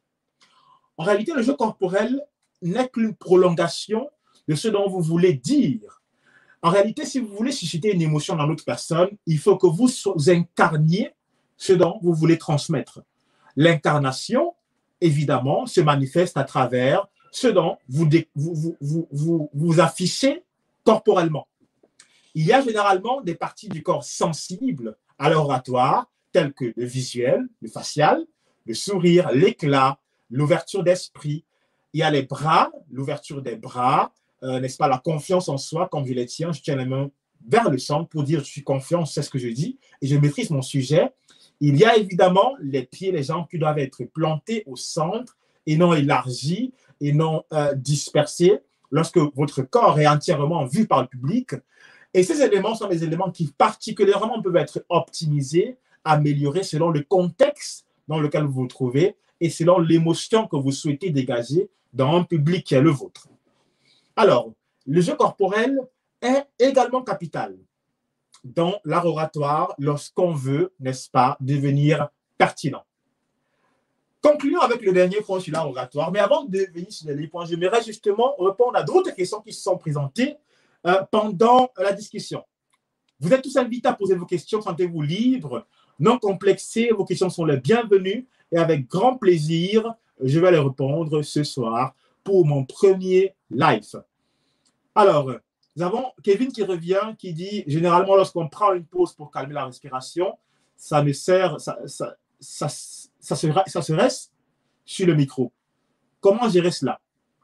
En réalité, le jeu corporel n'est qu'une prolongation de ce dont vous voulez dire. En réalité, si vous voulez susciter une émotion dans l'autre personne, il faut que vous incarniez ce dont vous voulez transmettre. L'incarnation, évidemment, se manifeste à travers ce dont vous, vous, vous, vous, vous affichez corporellement. Il y a généralement des parties du corps sensibles à l'oratoire, telles que le visuel, le facial, le sourire, l'éclat, l'ouverture d'esprit. Il y a les bras, l'ouverture des bras, euh, n'est-ce pas, la confiance en soi, comme je les tiens, je tiens les mains vers le centre pour dire je suis confiant, je sais ce que je dis et je maîtrise mon sujet. Il y a évidemment les pieds, les jambes qui doivent être plantés au centre et non élargis et non euh, dispersés lorsque votre corps est entièrement vu par le public. Et ces éléments sont des éléments qui particulièrement peuvent être optimisés, améliorés selon le contexte dans lequel vous vous trouvez et selon l'émotion que vous souhaitez dégager dans un public qui est le vôtre. Alors, le jeu corporel est également capital dans l'art oratoire lorsqu'on veut, n'est-ce pas, devenir pertinent. Concluons avec le dernier point sur l'art oratoire, mais avant de venir sur le dernier point, j'aimerais justement répondre à d'autres questions qui se sont présentées euh, pendant la discussion. Vous êtes tous invités à poser vos questions, sentez-vous libres, non complexés, vos questions sont les bienvenues et avec grand plaisir, je vais les répondre ce soir pour mon premier live. Alors, nous avons Kevin qui revient, qui dit, généralement, lorsqu'on prend une pause pour calmer la respiration, ça ne sert, ça, ça, ça, ça, se, ça se reste sur le micro. Comment gérer cela?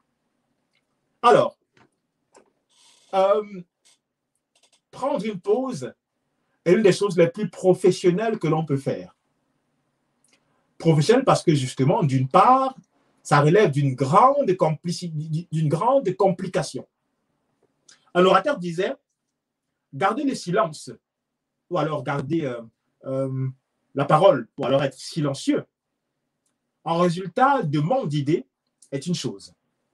Alors, euh, prendre une pause est une des choses les plus professionnelles que l'on peut faire. Professionnel parce que, justement, d'une part, ça relève d'une grande, d'une grande complication. Un orateur disait, gardez le silence, ou alors garder euh, euh, la parole, ou alors être silencieux, en résultat de manque d'idées, est une chose.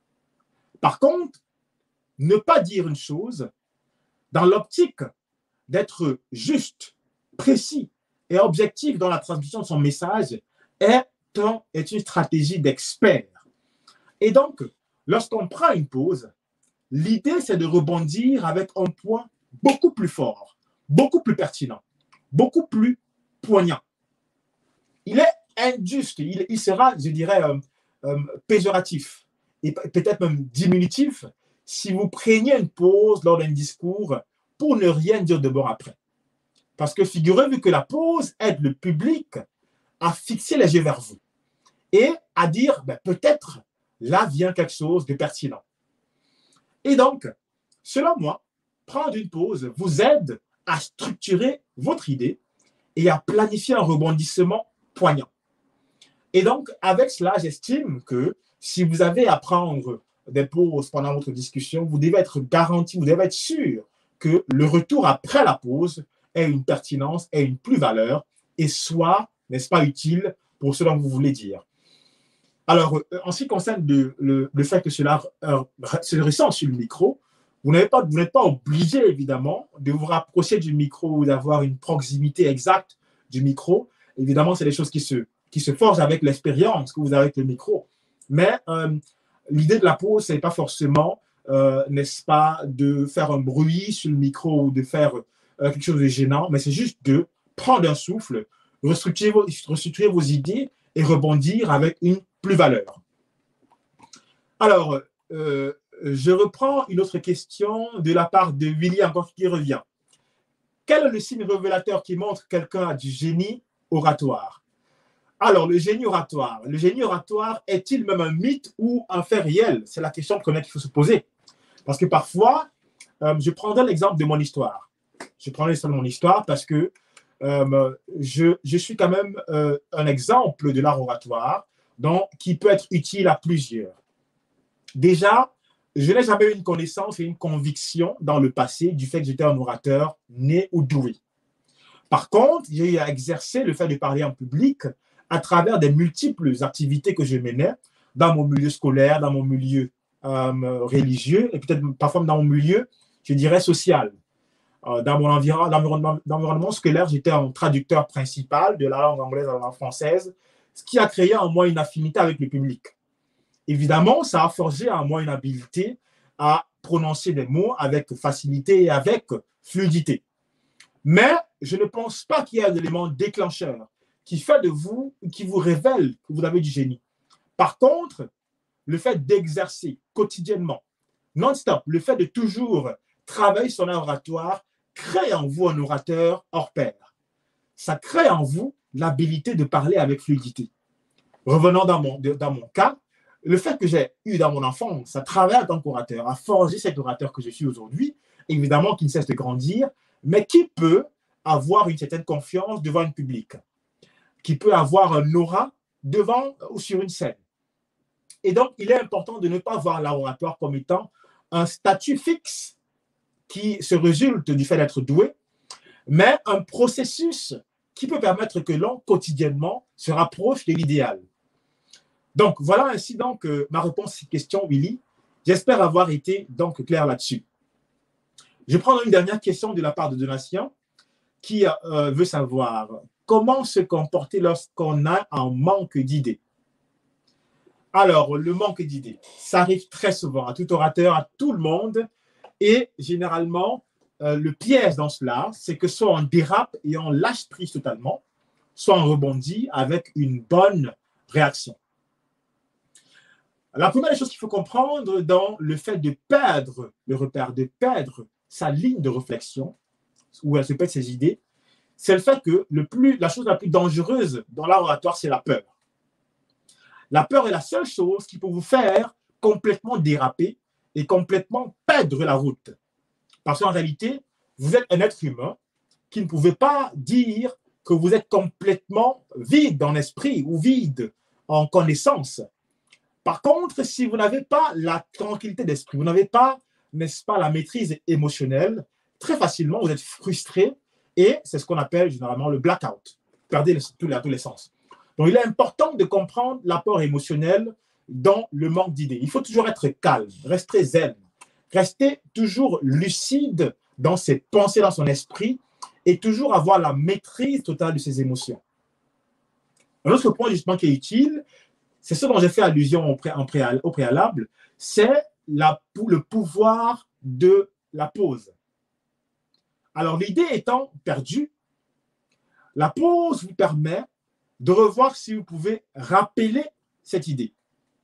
Par contre, ne pas dire une chose dans l'optique d'être juste, précis et objectif dans la transmission de son message est, un, est une stratégie d'expert. Et donc, lorsqu'on prend une pause, l'idée, c'est de rebondir avec un point beaucoup plus fort, beaucoup plus pertinent, beaucoup plus poignant. Il est injuste, il, il sera, je dirais, euh, euh, péjoratif et peut-être même diminutif si vous preniez une pause lors d'un discours pour ne rien dire de bon après. Parce que figurez-vous que la pause aide le public à fixer les yeux vers vous et à dire, ben, peut-être là vient quelque chose de pertinent. Et donc, selon moi, prendre une pause vous aide à structurer votre idée et à planifier un rebondissement poignant. Et donc, avec cela, j'estime que si vous avez à prendre des pauses pendant votre discussion, vous devez être garanti, vous devez être sûr que le retour après la pause ait une pertinence, ait une plus-valeur et soit, n'est-ce pas, utile pour ce dont vous voulez dire. Alors, en ce qui concerne le, le, le fait que cela euh, se ressent sur le micro, vous n'êtes pas, pas obligé, évidemment, de vous rapprocher du micro ou d'avoir une proximité exacte du micro. Évidemment, c'est des choses qui se, qui se forgent avec l'expérience que vous avez avec le micro. Mais euh, l'idée de la pause, ce n'est pas forcément, euh, n'est-ce pas, de faire un bruit sur le micro ou de faire euh, quelque chose de gênant, mais c'est juste de prendre un souffle, restructurer vos, restructurer vos idées et rebondir avec une plus-valeur. Alors, euh, je reprends une autre question de la part de Willy encore qui revient. Quel est le signe révélateur qui montre que quelqu'un a du génie oratoire? Alors, le génie oratoire. Le génie oratoire est-il même un mythe ou un fait réel? C'est la question qu'il faut se poser. Parce que parfois, euh, je prendrai l'exemple de mon histoire. Je prendrai l'exemple de mon histoire parce que euh, je, je suis quand même euh, un exemple de l'art oratoire donc, qui peut être utile à plusieurs. Déjà, je n'ai jamais eu une connaissance et une conviction dans le passé du fait que j'étais un orateur né ou doué. Par contre, j'ai eu à exercer le fait de parler en public à travers des multiples activités que je menais dans mon milieu scolaire, dans mon milieu euh, religieux et peut-être parfois dans mon milieu, je dirais, social. Euh, dans mon environnement, environnement scolaire, j'étais un traducteur principal de la langue anglaise à la langue française, ce qui a créé en moi une affinité avec le public. Évidemment, ça a forgé en moi une habileté à prononcer des mots avec facilité et avec fluidité. Mais je ne pense pas qu'il y ait un élément déclencheur qui fait de vous, qui vous révèle que vous avez du génie. Par contre, le fait d'exercer quotidiennement, non-stop, le fait de toujours travailler son oratoire crée en vous un orateur hors pair. Ça crée en vous l'habilité de parler avec fluidité. Revenons dans mon, dans mon cas, le fait que j'ai eu dans mon enfance à travailler en tant qu'orateur, à forger cet orateur que je suis aujourd'hui, évidemment qui ne cesse de grandir, mais qui peut avoir une certaine confiance devant un public, qui peut avoir un aura devant ou sur une scène. Et donc, il est important de ne pas voir l'oratoire comme étant un statut fixe qui se résulte du fait d'être doué, mais un processus qui peut permettre que l'on, quotidiennement, se rapproche de l'idéal. Donc, voilà ainsi donc euh, ma réponse à cette question, Willy. J'espère avoir été donc clair là-dessus. Je prends une dernière question de la part de Donatien qui euh, veut savoir comment se comporter lorsqu'on a un manque d'idées. Alors, le manque d'idées, ça arrive très souvent à tout orateur, à tout le monde. Et généralement, euh, le piège dans cela, c'est que soit on dérape et on lâche prise totalement, soit on rebondit avec une bonne réaction. La première des choses qu'il faut comprendre dans le fait de perdre le repère, de perdre sa ligne de réflexion, où elle se perd ses idées, c'est le fait que le plus, la chose la plus dangereuse dans l'art oratoire, c'est la peur. La peur est la seule chose qui peut vous faire complètement déraper et complètement perdre la route. Parce qu'en réalité, vous êtes un être humain qui ne pouvait pas dire que vous êtes complètement vide en esprit ou vide en connaissance. Par contre, si vous n'avez pas la tranquillité d'esprit, vous n'avez pas, n'est-ce pas, la maîtrise émotionnelle, très facilement, vous êtes frustré et c'est ce qu'on appelle généralement le blackout. Vous perdez tous les, tous les sens. Donc, il est important de comprendre l'apport émotionnel dans le manque d'idées. Il faut toujours être calme, rester zen, rester toujours lucide dans ses pensées, dans son esprit et toujours avoir la maîtrise totale de ses émotions. Un autre point justement qui est utile, c'est ce dont j'ai fait allusion au préalable, c'est le pouvoir de la pause. Alors, l'idée étant perdue, la pause vous permet de revoir si vous pouvez rappeler cette idée.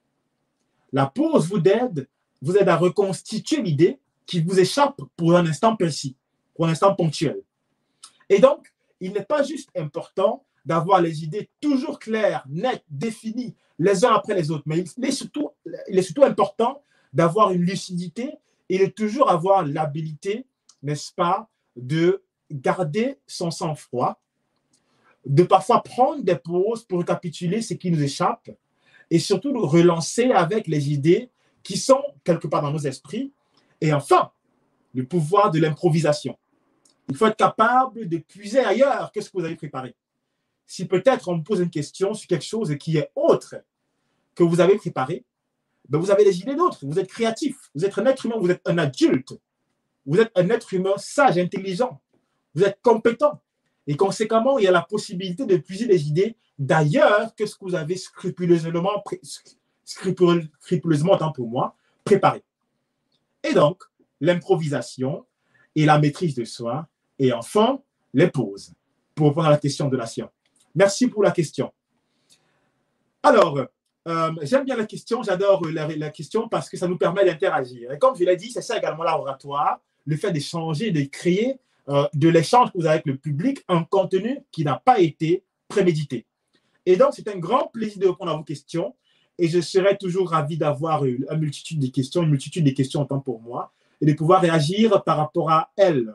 La pause vous aide, vous aide à reconstituer l'idée qui vous échappe pour un instant précis, pour un instant ponctuel. Et donc, il n'est pas juste important d'avoir les idées toujours claires, nettes, définies, les uns après les autres, mais il est surtout, il est surtout important d'avoir une lucidité et de toujours avoir l'habilité, n'est-ce pas, de garder son sang-froid, de parfois prendre des pauses pour récapituler ce qui nous échappe et surtout de relancer avec les idées qui sont quelque part dans nos esprits. Et enfin, le pouvoir de l'improvisation. Il faut être capable de puiser ailleurs que ce que vous avez préparé. Si peut-être on vous pose une question sur quelque chose qui est autre que vous avez préparé, ben vous avez des idées d'autres, vous êtes créatif, vous êtes un être humain, vous êtes un adulte, vous êtes un être humain sage, intelligent, vous êtes compétent. Et conséquemment, il y a la possibilité de puiser des idées d'ailleurs que ce que vous avez scrupuleusement, scrupuleusement, autant pour moi, préparé. Et donc, l'improvisation et la maîtrise de soi, et enfin, les pauses, pour répondre à la question de Donatien. Merci pour la question. Alors, Euh, J'aime bien la question, j'adore la, la question parce que ça nous permet d'interagir. Et comme je l'ai dit, c'est ça également l'oratoire, le fait d'échanger, de créer euh, de l'échange que vous avez avec le public, un contenu qui n'a pas été prémédité. Et donc, c'est un grand plaisir de répondre à vos questions. Et je serai toujours ravi d'avoir une multitude de questions, une multitude de questions en temps pour moi, et de pouvoir réagir par rapport à elles.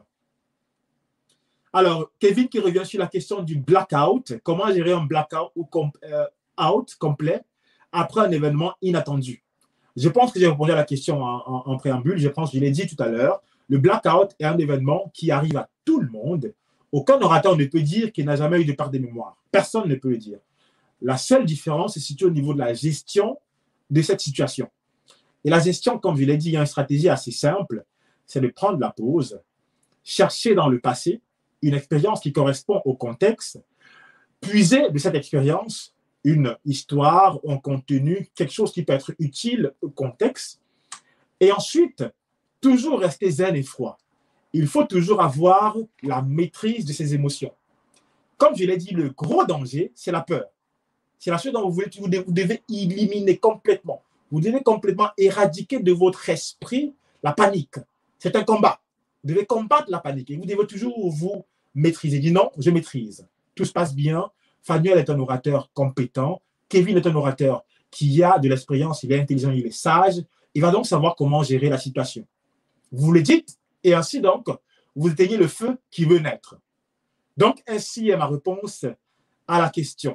Alors, Kevin qui revient sur la question du blackout. Comment gérer un blackout ou com euh, out complet après un événement inattendu? Je pense que j'ai répondu à la question en, en, en préambule. Je pense que je l'ai dit tout à l'heure. Le blackout est un événement qui arrive à tout le monde. Aucun orateur ne peut dire qu'il n'a jamais eu de perte de mémoire. Personne ne peut le dire. La seule différence se situe au niveau de la gestion de cette situation. Et la gestion, comme je l'ai dit, il y a une stratégie assez simple, c'est de prendre la pause, chercher dans le passé une expérience qui correspond au contexte, puiser de cette expérience une histoire, un contenu, quelque chose qui peut être utile au contexte, et ensuite, toujours rester zen et froid. Il faut toujours avoir la maîtrise de ses émotions. Comme je l'ai dit, le gros danger, c'est la peur. C'est la chose dont vous, voulez, vous devez éliminer complètement. Vous devez complètement éradiquer de votre esprit la panique. C'est un combat. Vous devez combattre la panique et vous devez toujours vous maîtriser. Dis non, je maîtrise. Tout se passe bien. Fanuel est un orateur compétent. Kevin est un orateur qui a de l'expérience, il est intelligent, il est sage. Il va donc savoir comment gérer la situation. Vous le dites et ainsi donc, vous éteignez le feu qui veut naître. Donc, ainsi est ma réponse à la question.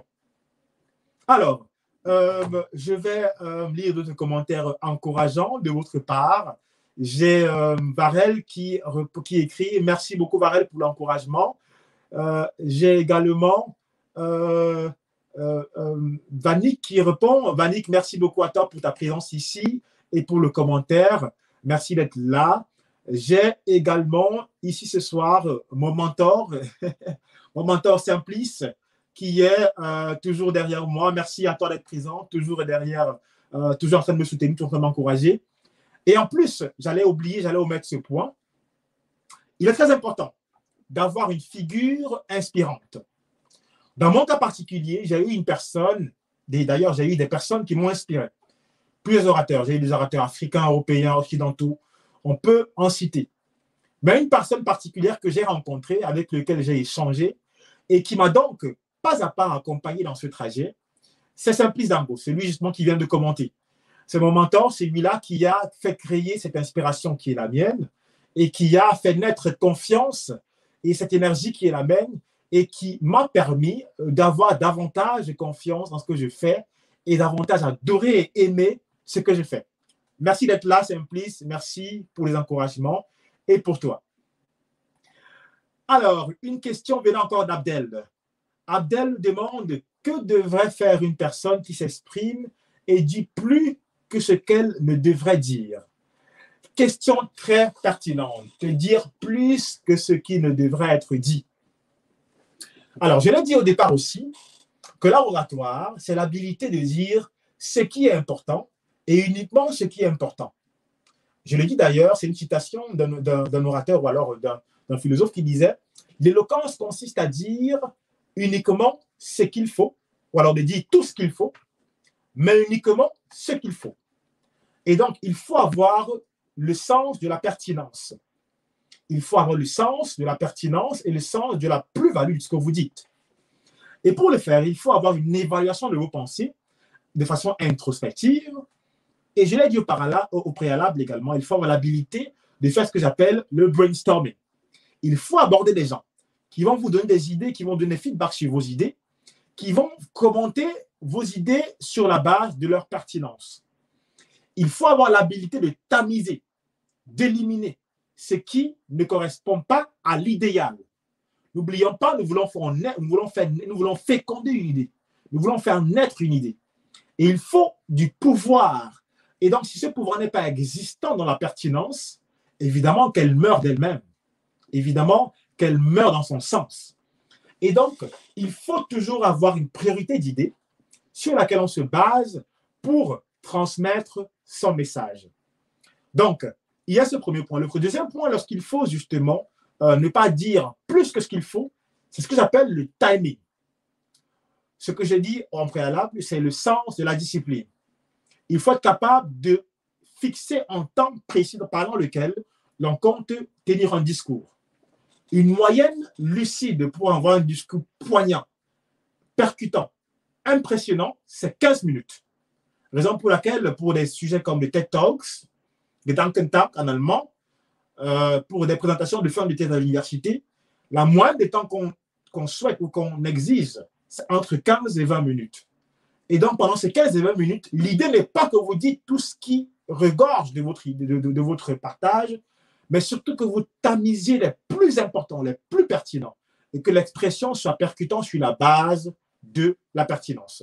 Alors, euh, je vais euh, lire d'autres commentaires encourageants de votre part. J'ai euh, Varel qui, qui écrit « Merci beaucoup Varel pour l'encouragement euh, ». J'ai également euh, euh, euh, Vanik qui répond « Vanik, merci beaucoup à toi pour ta présence ici et pour le commentaire. Merci d'être là. » J'ai également ici ce soir mon mentor, mon mentor Simplice, qui est euh, toujours derrière moi. Merci à toi d'être présent, toujours derrière, euh, toujours en train de me soutenir, toujours en train de m'encourager. Et en plus, j'allais oublier, j'allais omettre ce point. Il est très important d'avoir une figure inspirante. Dans mon cas particulier, j'ai eu une personne, d'ailleurs, j'ai eu des personnes qui m'ont inspiré. Plusieurs orateurs, j'ai eu des orateurs africains, européens, occidentaux, on peut en citer. Mais une personne particulière que j'ai rencontrée, avec laquelle j'ai échangé, et qui m'a donc pas à pas accompagné dans ce trajet, c'est Simplice Dango, celui justement qui vient de commenter. C'est mon mentor, c'est lui-là qui a fait créer cette inspiration qui est la mienne et qui a fait naître confiance et cette énergie qui est la mienne et qui m'a permis d'avoir davantage de confiance dans ce que je fais et davantage adorer et aimer ce que je fais. Merci d'être là, Simplice. Merci pour les encouragements et pour toi. Alors, une question venant encore d'Abdel. Abdel demande que devrait faire une personne qui s'exprime et dit plus que ce qu'elle ne devrait dire. Question très pertinente, de dire plus que ce qui ne devrait être dit. Alors, je l'ai dit au départ aussi, que l'oratoire, c'est l'habilité de dire ce qui est important et uniquement ce qui est important. Je l'ai dit d'ailleurs, c'est une citation d'un orateur ou alors d'un philosophe qui disait « L'éloquence consiste à dire uniquement ce qu'il faut, ou alors de dire tout ce qu'il faut, mais uniquement ce qu'il faut. » Et donc, il faut avoir le sens de la pertinence. Il faut avoir le sens de la pertinence et le sens de la plus-value de ce que vous dites. Et pour le faire, il faut avoir une évaluation de vos pensées de façon introspective. Et je l'ai dit au, au préalable également, il faut avoir l'habilité de faire ce que j'appelle le brainstorming. Il faut aborder des gens qui vont vous donner des idées, qui vont donner feedback sur vos idées, qui vont commenter vos idées sur la base de leur pertinence. Il faut avoir l'habilité de tamiser, d'éliminer ce qui ne correspond pas à l'idéal. N'oublions pas, nous voulons, faire, nous, voulons faire, nous voulons féconder une idée. Nous voulons faire naître une idée. Et il faut du pouvoir. Et donc, si ce pouvoir n'est pas existant dans la pertinence, évidemment qu'elle meurt d'elle-même. Évidemment qu'elle meurt dans son sens. Et donc, il faut toujours avoir une priorité d'idées sur laquelle on se base pour transmettre son message. Donc, il y a ce premier point. Le deuxième point, lorsqu'il faut justement euh, ne pas dire plus que ce qu'il faut, c'est ce que j'appelle le timing. ce que j'ai dit en préalable, c'est le sens de la discipline. Il faut être capable de fixer un temps précis pendant lequel l'on compte tenir un discours. Une moyenne lucide pour avoir un discours poignant, percutant, impressionnant, c'est quinze minutes. Raison pour laquelle, pour des sujets comme les TED Talks, les Dankentag en allemand, euh, pour des présentations de fin de thèse à l'université, la moyenne des temps qu'on qu'on souhaite ou qu'on exige, c'est entre quinze et vingt minutes. Et donc, pendant ces quinze et vingt minutes, l'idée n'est pas que vous dites tout ce qui regorge de votre, de, de, de votre partage, mais surtout que vous tamisiez les plus importants, les plus pertinents, et que l'expression soit percutante sur la base de la pertinence.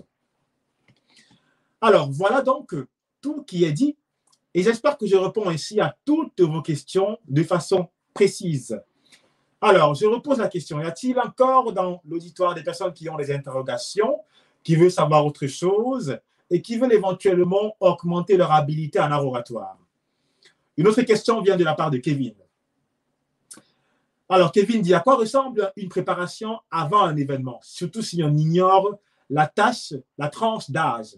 Alors, voilà donc tout qui est dit, et j'espère que je réponds ainsi à toutes vos questions de façon précise. Alors, je repose la question, y a-t-il encore dans l'auditoire des personnes qui ont des interrogations, qui veulent savoir autre chose, et qui veulent éventuellement augmenter leur habilité en art oratoire? Une autre question vient de la part de Kevin. Alors, Kevin dit, à quoi ressemble une préparation avant un événement, surtout si on ignore la tâche, la tranche d'âge?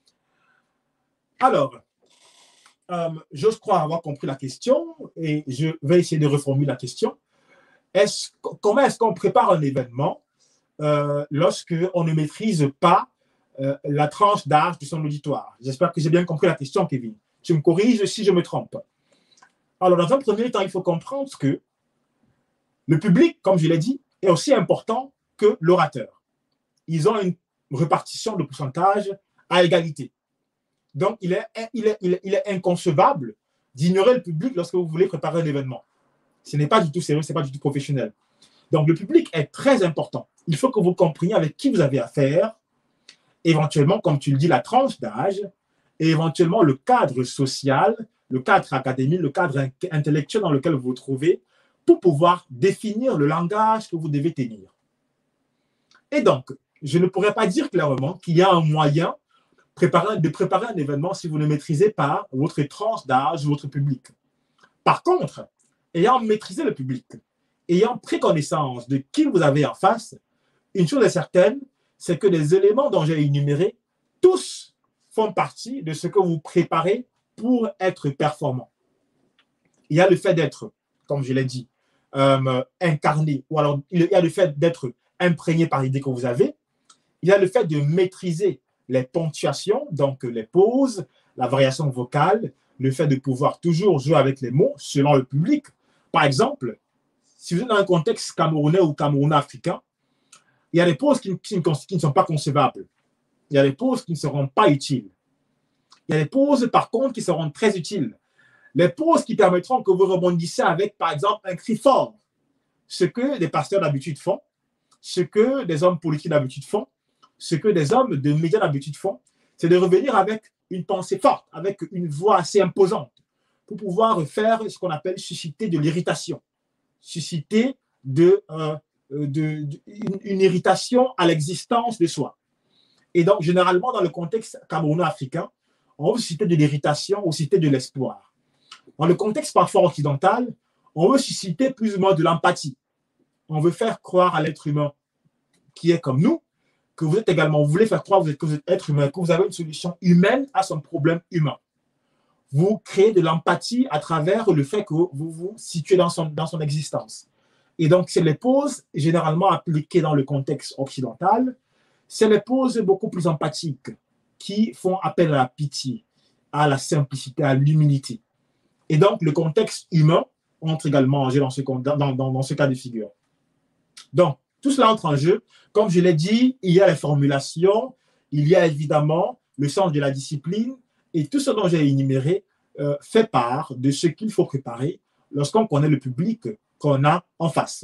Alors, euh, j'ose croire avoir compris la question et je vais essayer de reformuler la question. Est-ce, comment est-ce qu'on prépare un événement euh, lorsqu'on ne maîtrise pas euh, la tranche d'âge de son auditoire? J'espère que j'ai bien compris la question, Kevin. Tu me corriges si je me trompe. Alors, dans un premier temps, il faut comprendre que le public, comme je l'ai dit, est aussi important que l'orateur. Ils ont une répartition de pourcentage à égalité. Donc, il est, il est, il est, il est inconcevable d'ignorer le public lorsque vous voulez préparer un événement. Ce n'est pas du tout sérieux, ce n'est pas du tout professionnel. Donc, le public est très important. Il faut que vous compreniez avec qui vous avez affaire, éventuellement, comme tu le dis, la tranche d'âge, et éventuellement le cadre social, le cadre académique, le cadre intellectuel dans lequel vous vous trouvez, pour pouvoir définir le langage que vous devez tenir. Et donc, je ne pourrais pas dire clairement qu'il y a un moyen préparer, de préparer un événement si vous ne maîtrisez pas votre tranche d'âge ou votre public. Par contre, ayant maîtrisé le public, ayant pris connaissance de qui vous avez en face, une chose est certaine, c'est que les éléments dont j'ai énumérés, tous font partie de ce que vous préparez pour être performant. Il y a le fait d'être, comme je l'ai dit, euh, incarné, ou alors il y a le fait d'être imprégné par l'idée que vous avez, il y a le fait de maîtriser les ponctuations, donc les pauses, la variation vocale, le fait de pouvoir toujours jouer avec les mots selon le public. Par exemple, si vous êtes dans un contexte camerounais ou camerounais-africain, il y a des pauses qui, qui, qui ne sont pas concevables. Il y a des pauses qui ne seront pas utiles. Il y a des pauses, par contre, qui seront très utiles. Les pauses qui permettront que vous rebondissez avec, par exemple, un cri fort. Ce que des pasteurs d'habitude font, ce que des hommes politiques d'habitude font, ce que des hommes de médias d'habitude font, c'est de revenir avec une pensée forte, avec une voix assez imposante, pour pouvoir faire ce qu'on appelle susciter de l'irritation, susciter de, euh, de, de, une, une irritation à l'existence de soi. Et donc, généralement, dans le contexte camerounais-africain, on veut susciter de l'irritation ou susciter de l'espoir. Dans le contexte parfois occidental, on veut susciter plus ou moins de l'empathie. On veut faire croire à l'être humain qui est comme nous, que vous êtes également, vous voulez faire croire que vous êtes être humain, que vous avez une solution humaine à son problème humain. Vous créez de l'empathie à travers le fait que vous vous situez dans son, dans son existence. Et donc, c'est les pauses généralement appliquées dans le contexte occidental, c'est les pauses beaucoup plus empathiques qui font appel à la pitié, à la simplicité, à l'humilité. Et donc, le contexte humain entre également en jeu dans ce, dans, dans, dans ce cas de figure. Donc, tout cela entre en jeu. Comme je l'ai dit, il y a les formulations, il y a évidemment le sens de la discipline, et tout ce dont j'ai énuméré euh, fait part de ce qu'il faut préparer lorsqu'on connaît le public qu'on a en face.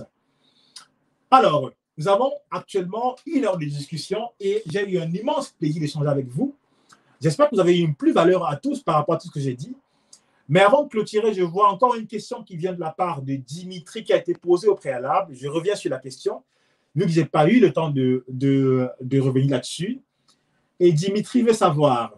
Alors, nous avons actuellement une heure de discussion et j'ai eu un immense plaisir d'échanger avec vous. J'espère que vous avez eu une plus-valeur à tous par rapport à tout ce que j'ai dit. Mais avant de clôturer, je vois encore une question qui vient de la part de Dimitri qui a été posée au préalable. Je reviens sur la question, vu que je n'ai pas eu le temps de, de, de revenir là-dessus. Et Dimitri veut savoir,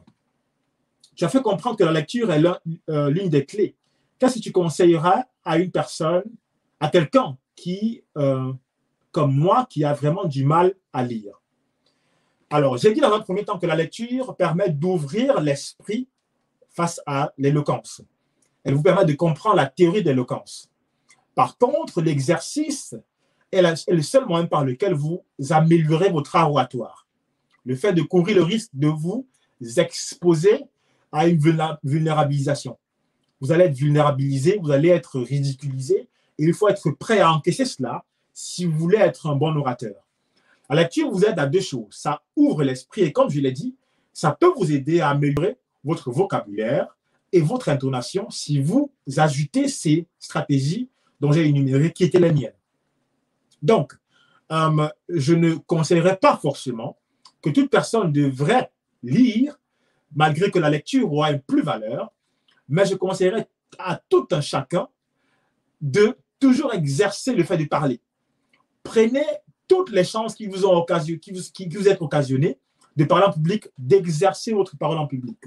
tu as fait comprendre que la lecture est l'une euh, des clés. Qu'est-ce que tu conseilleras à une personne, à quelqu'un qui, euh, comme moi, qui a vraiment du mal à lire? Alors, j'ai dit dans un premier temps que la lecture permet d'ouvrir l'esprit face à l'éloquence. Elle vous permet de comprendre la théorie de l'éloquence. Par contre, l'exercice est, la, est le seul moyen par lequel vous améliorez votre art oratoire. Le fait de courir le risque de vous exposer à une vulnérabilisation. Vous allez être vulnérabilisé, vous allez être ridiculisé, et il faut être prêt à encaisser cela si vous voulez être un bon orateur. La lecture vous aide à deux choses. Ça ouvre l'esprit et comme je l'ai dit, ça peut vous aider à améliorer votre vocabulaire et votre intonation si vous ajoutez ces stratégies dont j'ai énuméré qui étaient les miennes. Donc, euh, je ne conseillerais pas forcément que toute personne devrait lire, malgré que la lecture aura une plus-valeur, mais je conseillerais à tout un chacun de toujours exercer le fait de parler. Prenez toutes les chances qui vous, ont occasion, qui vous, qui vous êtes occasionnées de parler en public, d'exercer votre parole en public.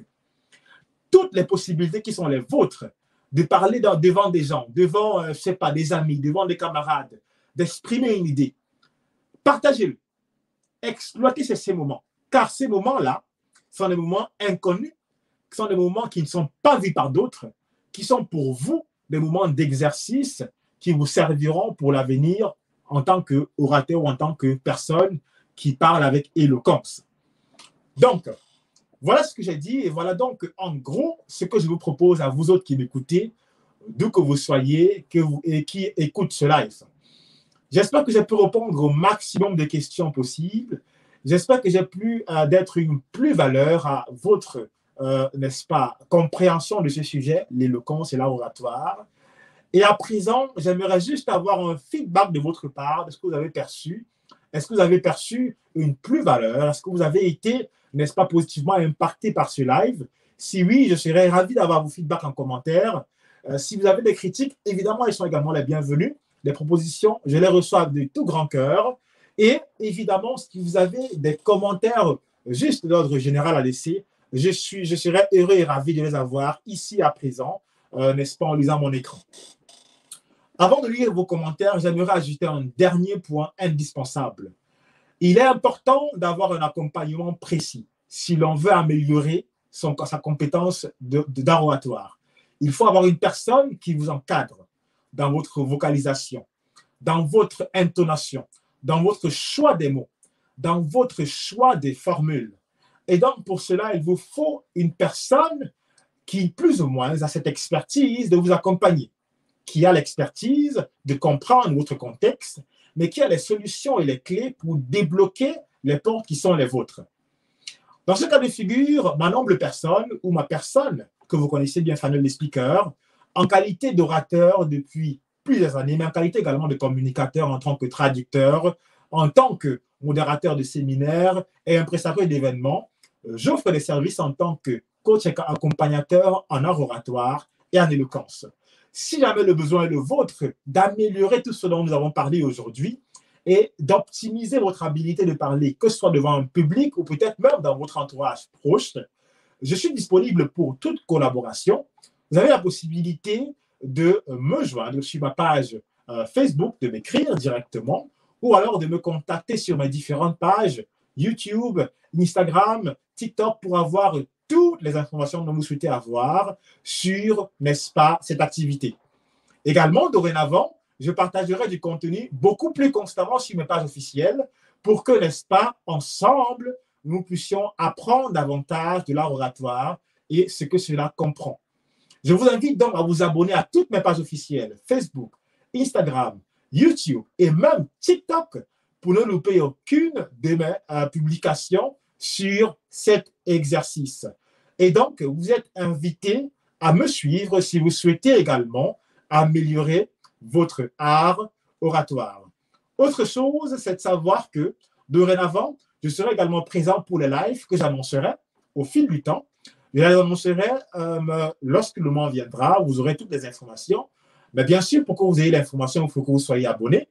Toutes les possibilités qui sont les vôtres, de parler dans, devant des gens, devant, euh, je ne sais pas, des amis, devant des camarades, d'exprimer une idée. Partagez-le. Exploitez ces, ces moments. Car ces moments-là sont des moments inconnus, qui sont des moments qui ne sont pas vus par d'autres, qui sont pour vous des moments d'exercice qui vous serviront pour l'avenir en tant qu'orateur ou en tant que personne qui parle avec éloquence. Donc, voilà ce que j'ai dit et voilà donc en gros ce que je vous propose à vous autres qui m'écoutez, d'où que vous soyez que vous, et qui écoutent ce live. J'espère que j'ai pu répondre au maximum de questions possibles. J'espère que j'ai pu euh, d'être une plus-valeur à votre, euh, n'est-ce pas, compréhension de ce sujet, l'éloquence et l'oratoire. Et à présent, j'aimerais juste avoir un feedback de votre part de ce que vous avez perçu. Est-ce que vous avez perçu une plus-valeur? Est-ce que vous avez été, n'est-ce pas, positivement impacté par ce live? Si oui, je serais ravi d'avoir vos feedbacks en commentaire. Euh, si vous avez des critiques, évidemment, elles sont également les bienvenues. Des propositions, je les reçois de tout grand cœur. Et évidemment, si vous avez des commentaires juste d'ordre général à laisser, je, suis, je serais heureux et ravi de les avoir ici à présent, euh, n'est-ce pas, en lisant mon écran. Avant de lire vos commentaires, j'aimerais ajouter un dernier point indispensable. Il est important d'avoir un accompagnement précis si l'on veut améliorer son, sa compétence d'oratoire. Il faut avoir une personne qui vous encadre dans votre vocalisation, dans votre intonation, dans votre choix des mots, dans votre choix des formules. Et donc, pour cela, il vous faut une personne qui, plus ou moins, a cette expertise de vous accompagner, qui a l'expertise de comprendre votre contexte, mais qui a les solutions et les clés pour débloquer les portes qui sont les vôtres. Dans ce cas de figure, ma noble personne ou ma personne, que vous connaissez bien, Fanuel le speaker, en qualité d'orateur depuis plusieurs années, mais en qualité également de communicateur en tant que traducteur, en tant que modérateur de séminaires et impresario d'événements, j'offre des services en tant que coach et accompagnateur en art oratoire et en éloquence. Si jamais le besoin est le vôtre d'améliorer tout ce dont nous avons parlé aujourd'hui et d'optimiser votre habilité de parler, que ce soit devant un public ou peut-être même dans votre entourage proche, je suis disponible pour toute collaboration. Vous avez la possibilité de me joindre sur ma page euh, Facebook, de m'écrire directement ou alors de me contacter sur mes différentes pages YouTube, Instagram, TikTok pour avoir toutes les informations dont vous souhaitez avoir sur, n'est-ce pas, cette activité. Également, dorénavant, je partagerai du contenu beaucoup plus constamment sur mes pages officielles pour que, n'est-ce pas, ensemble, nous puissions apprendre davantage de l'art oratoire et ce que cela comprend. Je vous invite donc à vous abonner à toutes mes pages officielles, Facebook, Instagram, YouTube et même TikTok pour ne louper aucune de mes euh, publications sur cet exercice. Et donc, vous êtes invité à me suivre si vous souhaitez également améliorer votre art oratoire. Autre chose, c'est de savoir que dorénavant, je serai également présent pour les lives que j'annoncerai au fil du temps. Je les annoncerai euh, lorsque le moment viendra, vous aurez toutes les informations. Mais bien sûr, pour que vous ayez l'information, il faut que vous soyez abonné.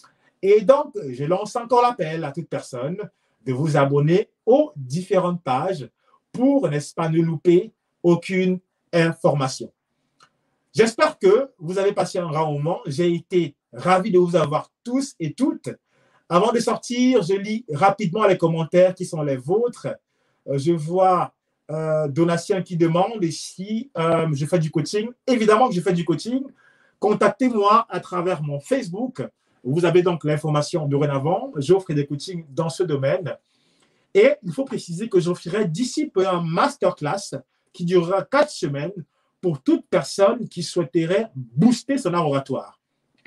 Et donc, je lance encore l'appel à toute personne de vous abonner aux différentes pages pour, n'est-ce pas, ne louper aucune information. J'espère que vous avez passé un grand moment. J'ai été ravi de vous avoir tous et toutes Avant de sortir, je lis rapidement les commentaires qui sont les vôtres. Euh, je vois euh, Donatien qui demande si euh, je fais du coaching. Évidemment que je fais du coaching. Contactez-moi à travers mon Facebook. Vous avez donc l'information dorénavant. J'offre des coachings dans ce domaine. Et il faut préciser que j'offrirai d'ici peu un masterclass qui durera quatre semaines pour toute personne qui souhaiterait booster son art oratoire.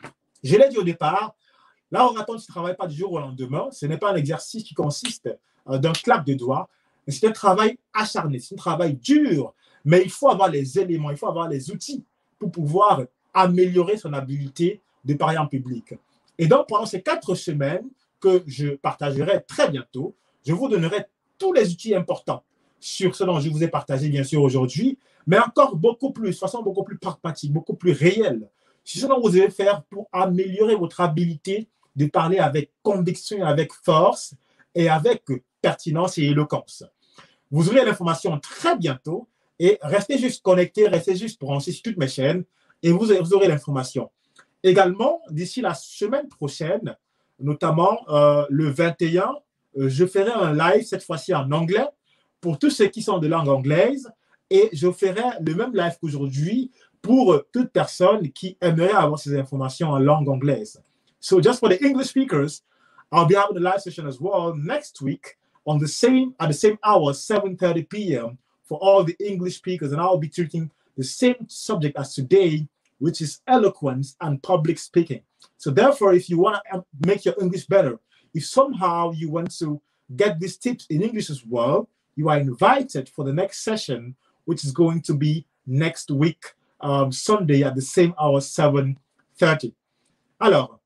Je l'ai dit au départ, l'art oratoire ne se travaille pas du jour au lendemain. Ce n'est pas un exercice qui consiste d'un clap de doigts. C'est un travail acharné, c'est un travail dur. Mais il faut avoir les éléments, il faut avoir les outils pour pouvoir améliorer son habileté de parler en public. Et donc, pendant ces quatre semaines que je partagerai très bientôt, je vous donnerai tous les outils importants sur ce dont je vous ai partagé, bien sûr, aujourd'hui, mais encore beaucoup plus, de façon beaucoup plus pragmatique, beaucoup plus réelle, sur ce dont vous devez faire pour améliorer votre habilité de parler avec conviction, avec force et avec pertinence et éloquence. Vous aurez l'information très bientôt et restez juste connectés, restez juste branchés sur toutes mes chaînes et vous, vous aurez l'information. Également, d'ici la semaine prochaine, notamment euh, le vingt et un, euh, je ferai un live, cette fois-ci en anglais, pour tous ceux qui sont de langue anglaise et je ferai le même live qu'aujourd'hui pour toute personne qui aimerait avoir ces informations en langue anglaise. So just for the English speakers, I'll be having a live session as well next week on the same at the same hour, seven thirty p m for all the English speakers, and I'll be treating the same subject as today, which is eloquence and public speaking. So therefore, if you want to make your English better, if somehow you want to get these tips in English as well, you are invited for the next session, which is going to be next week, um, Sunday at the same hour, seven thirty. Alors,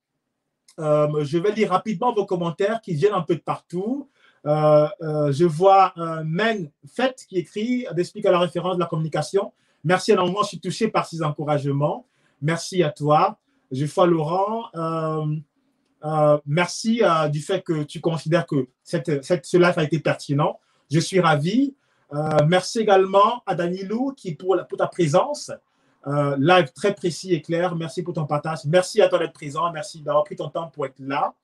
euh, je vais lire rapidement vos commentaires qui viennent un peu de partout. Euh, euh, je vois euh, Men Fett qui écrit « D'expliquer à la référence de la communication ». Merci énormément, je suis touché par ces encouragements. Merci à toi. Je vois Laurent. Euh, euh, merci euh, du fait que tu considères que cette, cette, ce live a été pertinent. Je suis ravi. Euh, merci également à Danilou qui pour, la, pour ta présence. Euh, live très précis et clair. Merci pour ton partage. Merci à toi d'être présent. Merci d'avoir pris ton temps pour être là.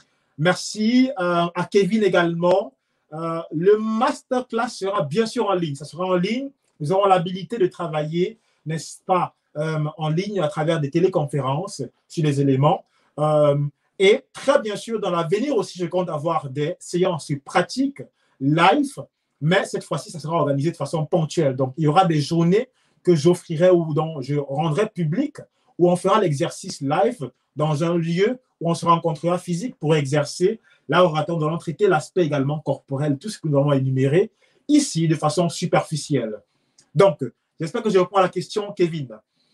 Merci euh, à Kevin également. Euh, le masterclass sera bien sûr en ligne. Ça sera en ligne. Nous aurons l'habilité de travailler, n'est-ce pas, euh, en ligne à travers des téléconférences sur les éléments. Euh, et très bien sûr, dans l'avenir aussi, je compte avoir des séances pratiques live, mais cette fois-ci, ça sera organisé de façon ponctuelle. Donc, il y aura des journées que j'offrirai ou dont je rendrai public, où on fera l'exercice live dans un lieu où on se rencontrera physique pour exercer. Là, nous allons traiter l'aspect également corporel, tout ce que nous avons énuméré ici de façon superficielle. Donc, j'espère que je réponds à la question, Kevin.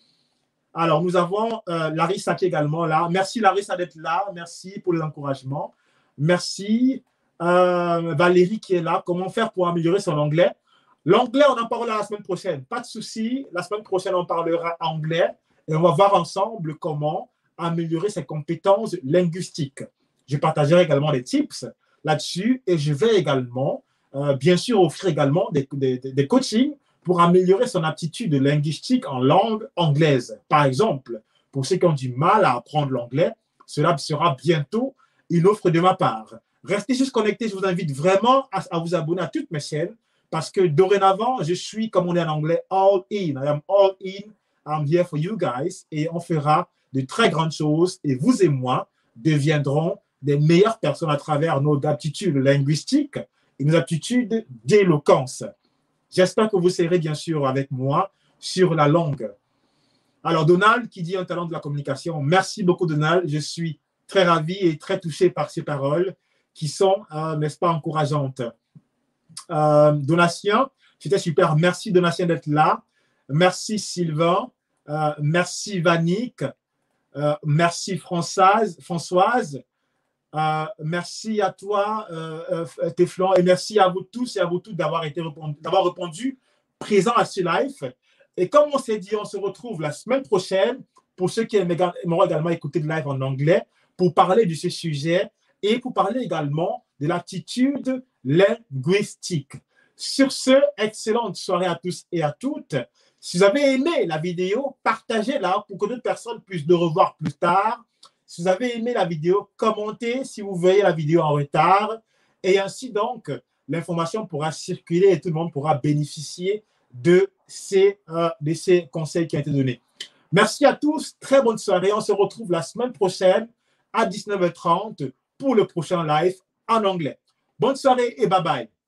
Alors, nous avons euh, Larissa qui est également là. Merci Larissa d'être là. Merci pour les encouragements. Merci euh, Valérie qui est là. Comment faire pour améliorer son anglais? L'anglais, on en parlera la semaine prochaine. Pas de souci. La semaine prochaine, on parlera anglais et on va voir ensemble comment améliorer ses compétences linguistiques. Je partagerai également des tips là-dessus et je vais également, euh, bien sûr, offrir également des, des, des coachings pour améliorer son aptitude linguistique en langue anglaise. Par exemple, pour ceux qui ont du mal à apprendre l'anglais, cela sera bientôt une offre de ma part. Restez juste connectés, je vous invite vraiment à, à vous abonner à toutes mes chaînes parce que dorénavant, je suis, comme on dit en anglais, all in. I am all in. I'm here for you guys. Et on fera de très grandes choses et vous et moi deviendrons des meilleures personnes à travers nos aptitudes linguistiques et nos aptitudes d'éloquence. J'espère que vous serez bien sûr avec moi sur la langue. Alors, Donald qui dit un talent de la communication. Merci beaucoup, Donald. Je suis très ravi et très touché par ces paroles qui sont, euh, n'est-ce pas, encourageantes. Euh, Donatien, c'était super. Merci, Donatien, d'être là. Merci, Sylvain. Euh, merci, Vanik. Euh, merci, Françoise. Françoise. Euh, merci à toi, euh, euh, Teflon, et merci à vous tous et à vous toutes d'avoir été répondu, d'avoir répondu présent à ce live. Et comme on s'est dit, on se retrouve la semaine prochaine pour ceux qui aimeront également écouter le live en anglais pour parler de ce sujet et pour parler également de l'aptitude linguistique. Sur ce, excellente soirée à tous et à toutes. Si vous avez aimé la vidéo, partagez-la pour que d'autres personnes puissent le revoir plus tard. Si vous avez aimé la vidéo, commentez si vous voyez la vidéo en retard. Et ainsi donc, l'information pourra circuler et tout le monde pourra bénéficier de ces, euh, de ces conseils qui ont été donnés. Merci à tous. Très bonne soirée. On se retrouve la semaine prochaine à dix-neuf heures trente pour le prochain live en anglais. Bonne soirée et bye bye.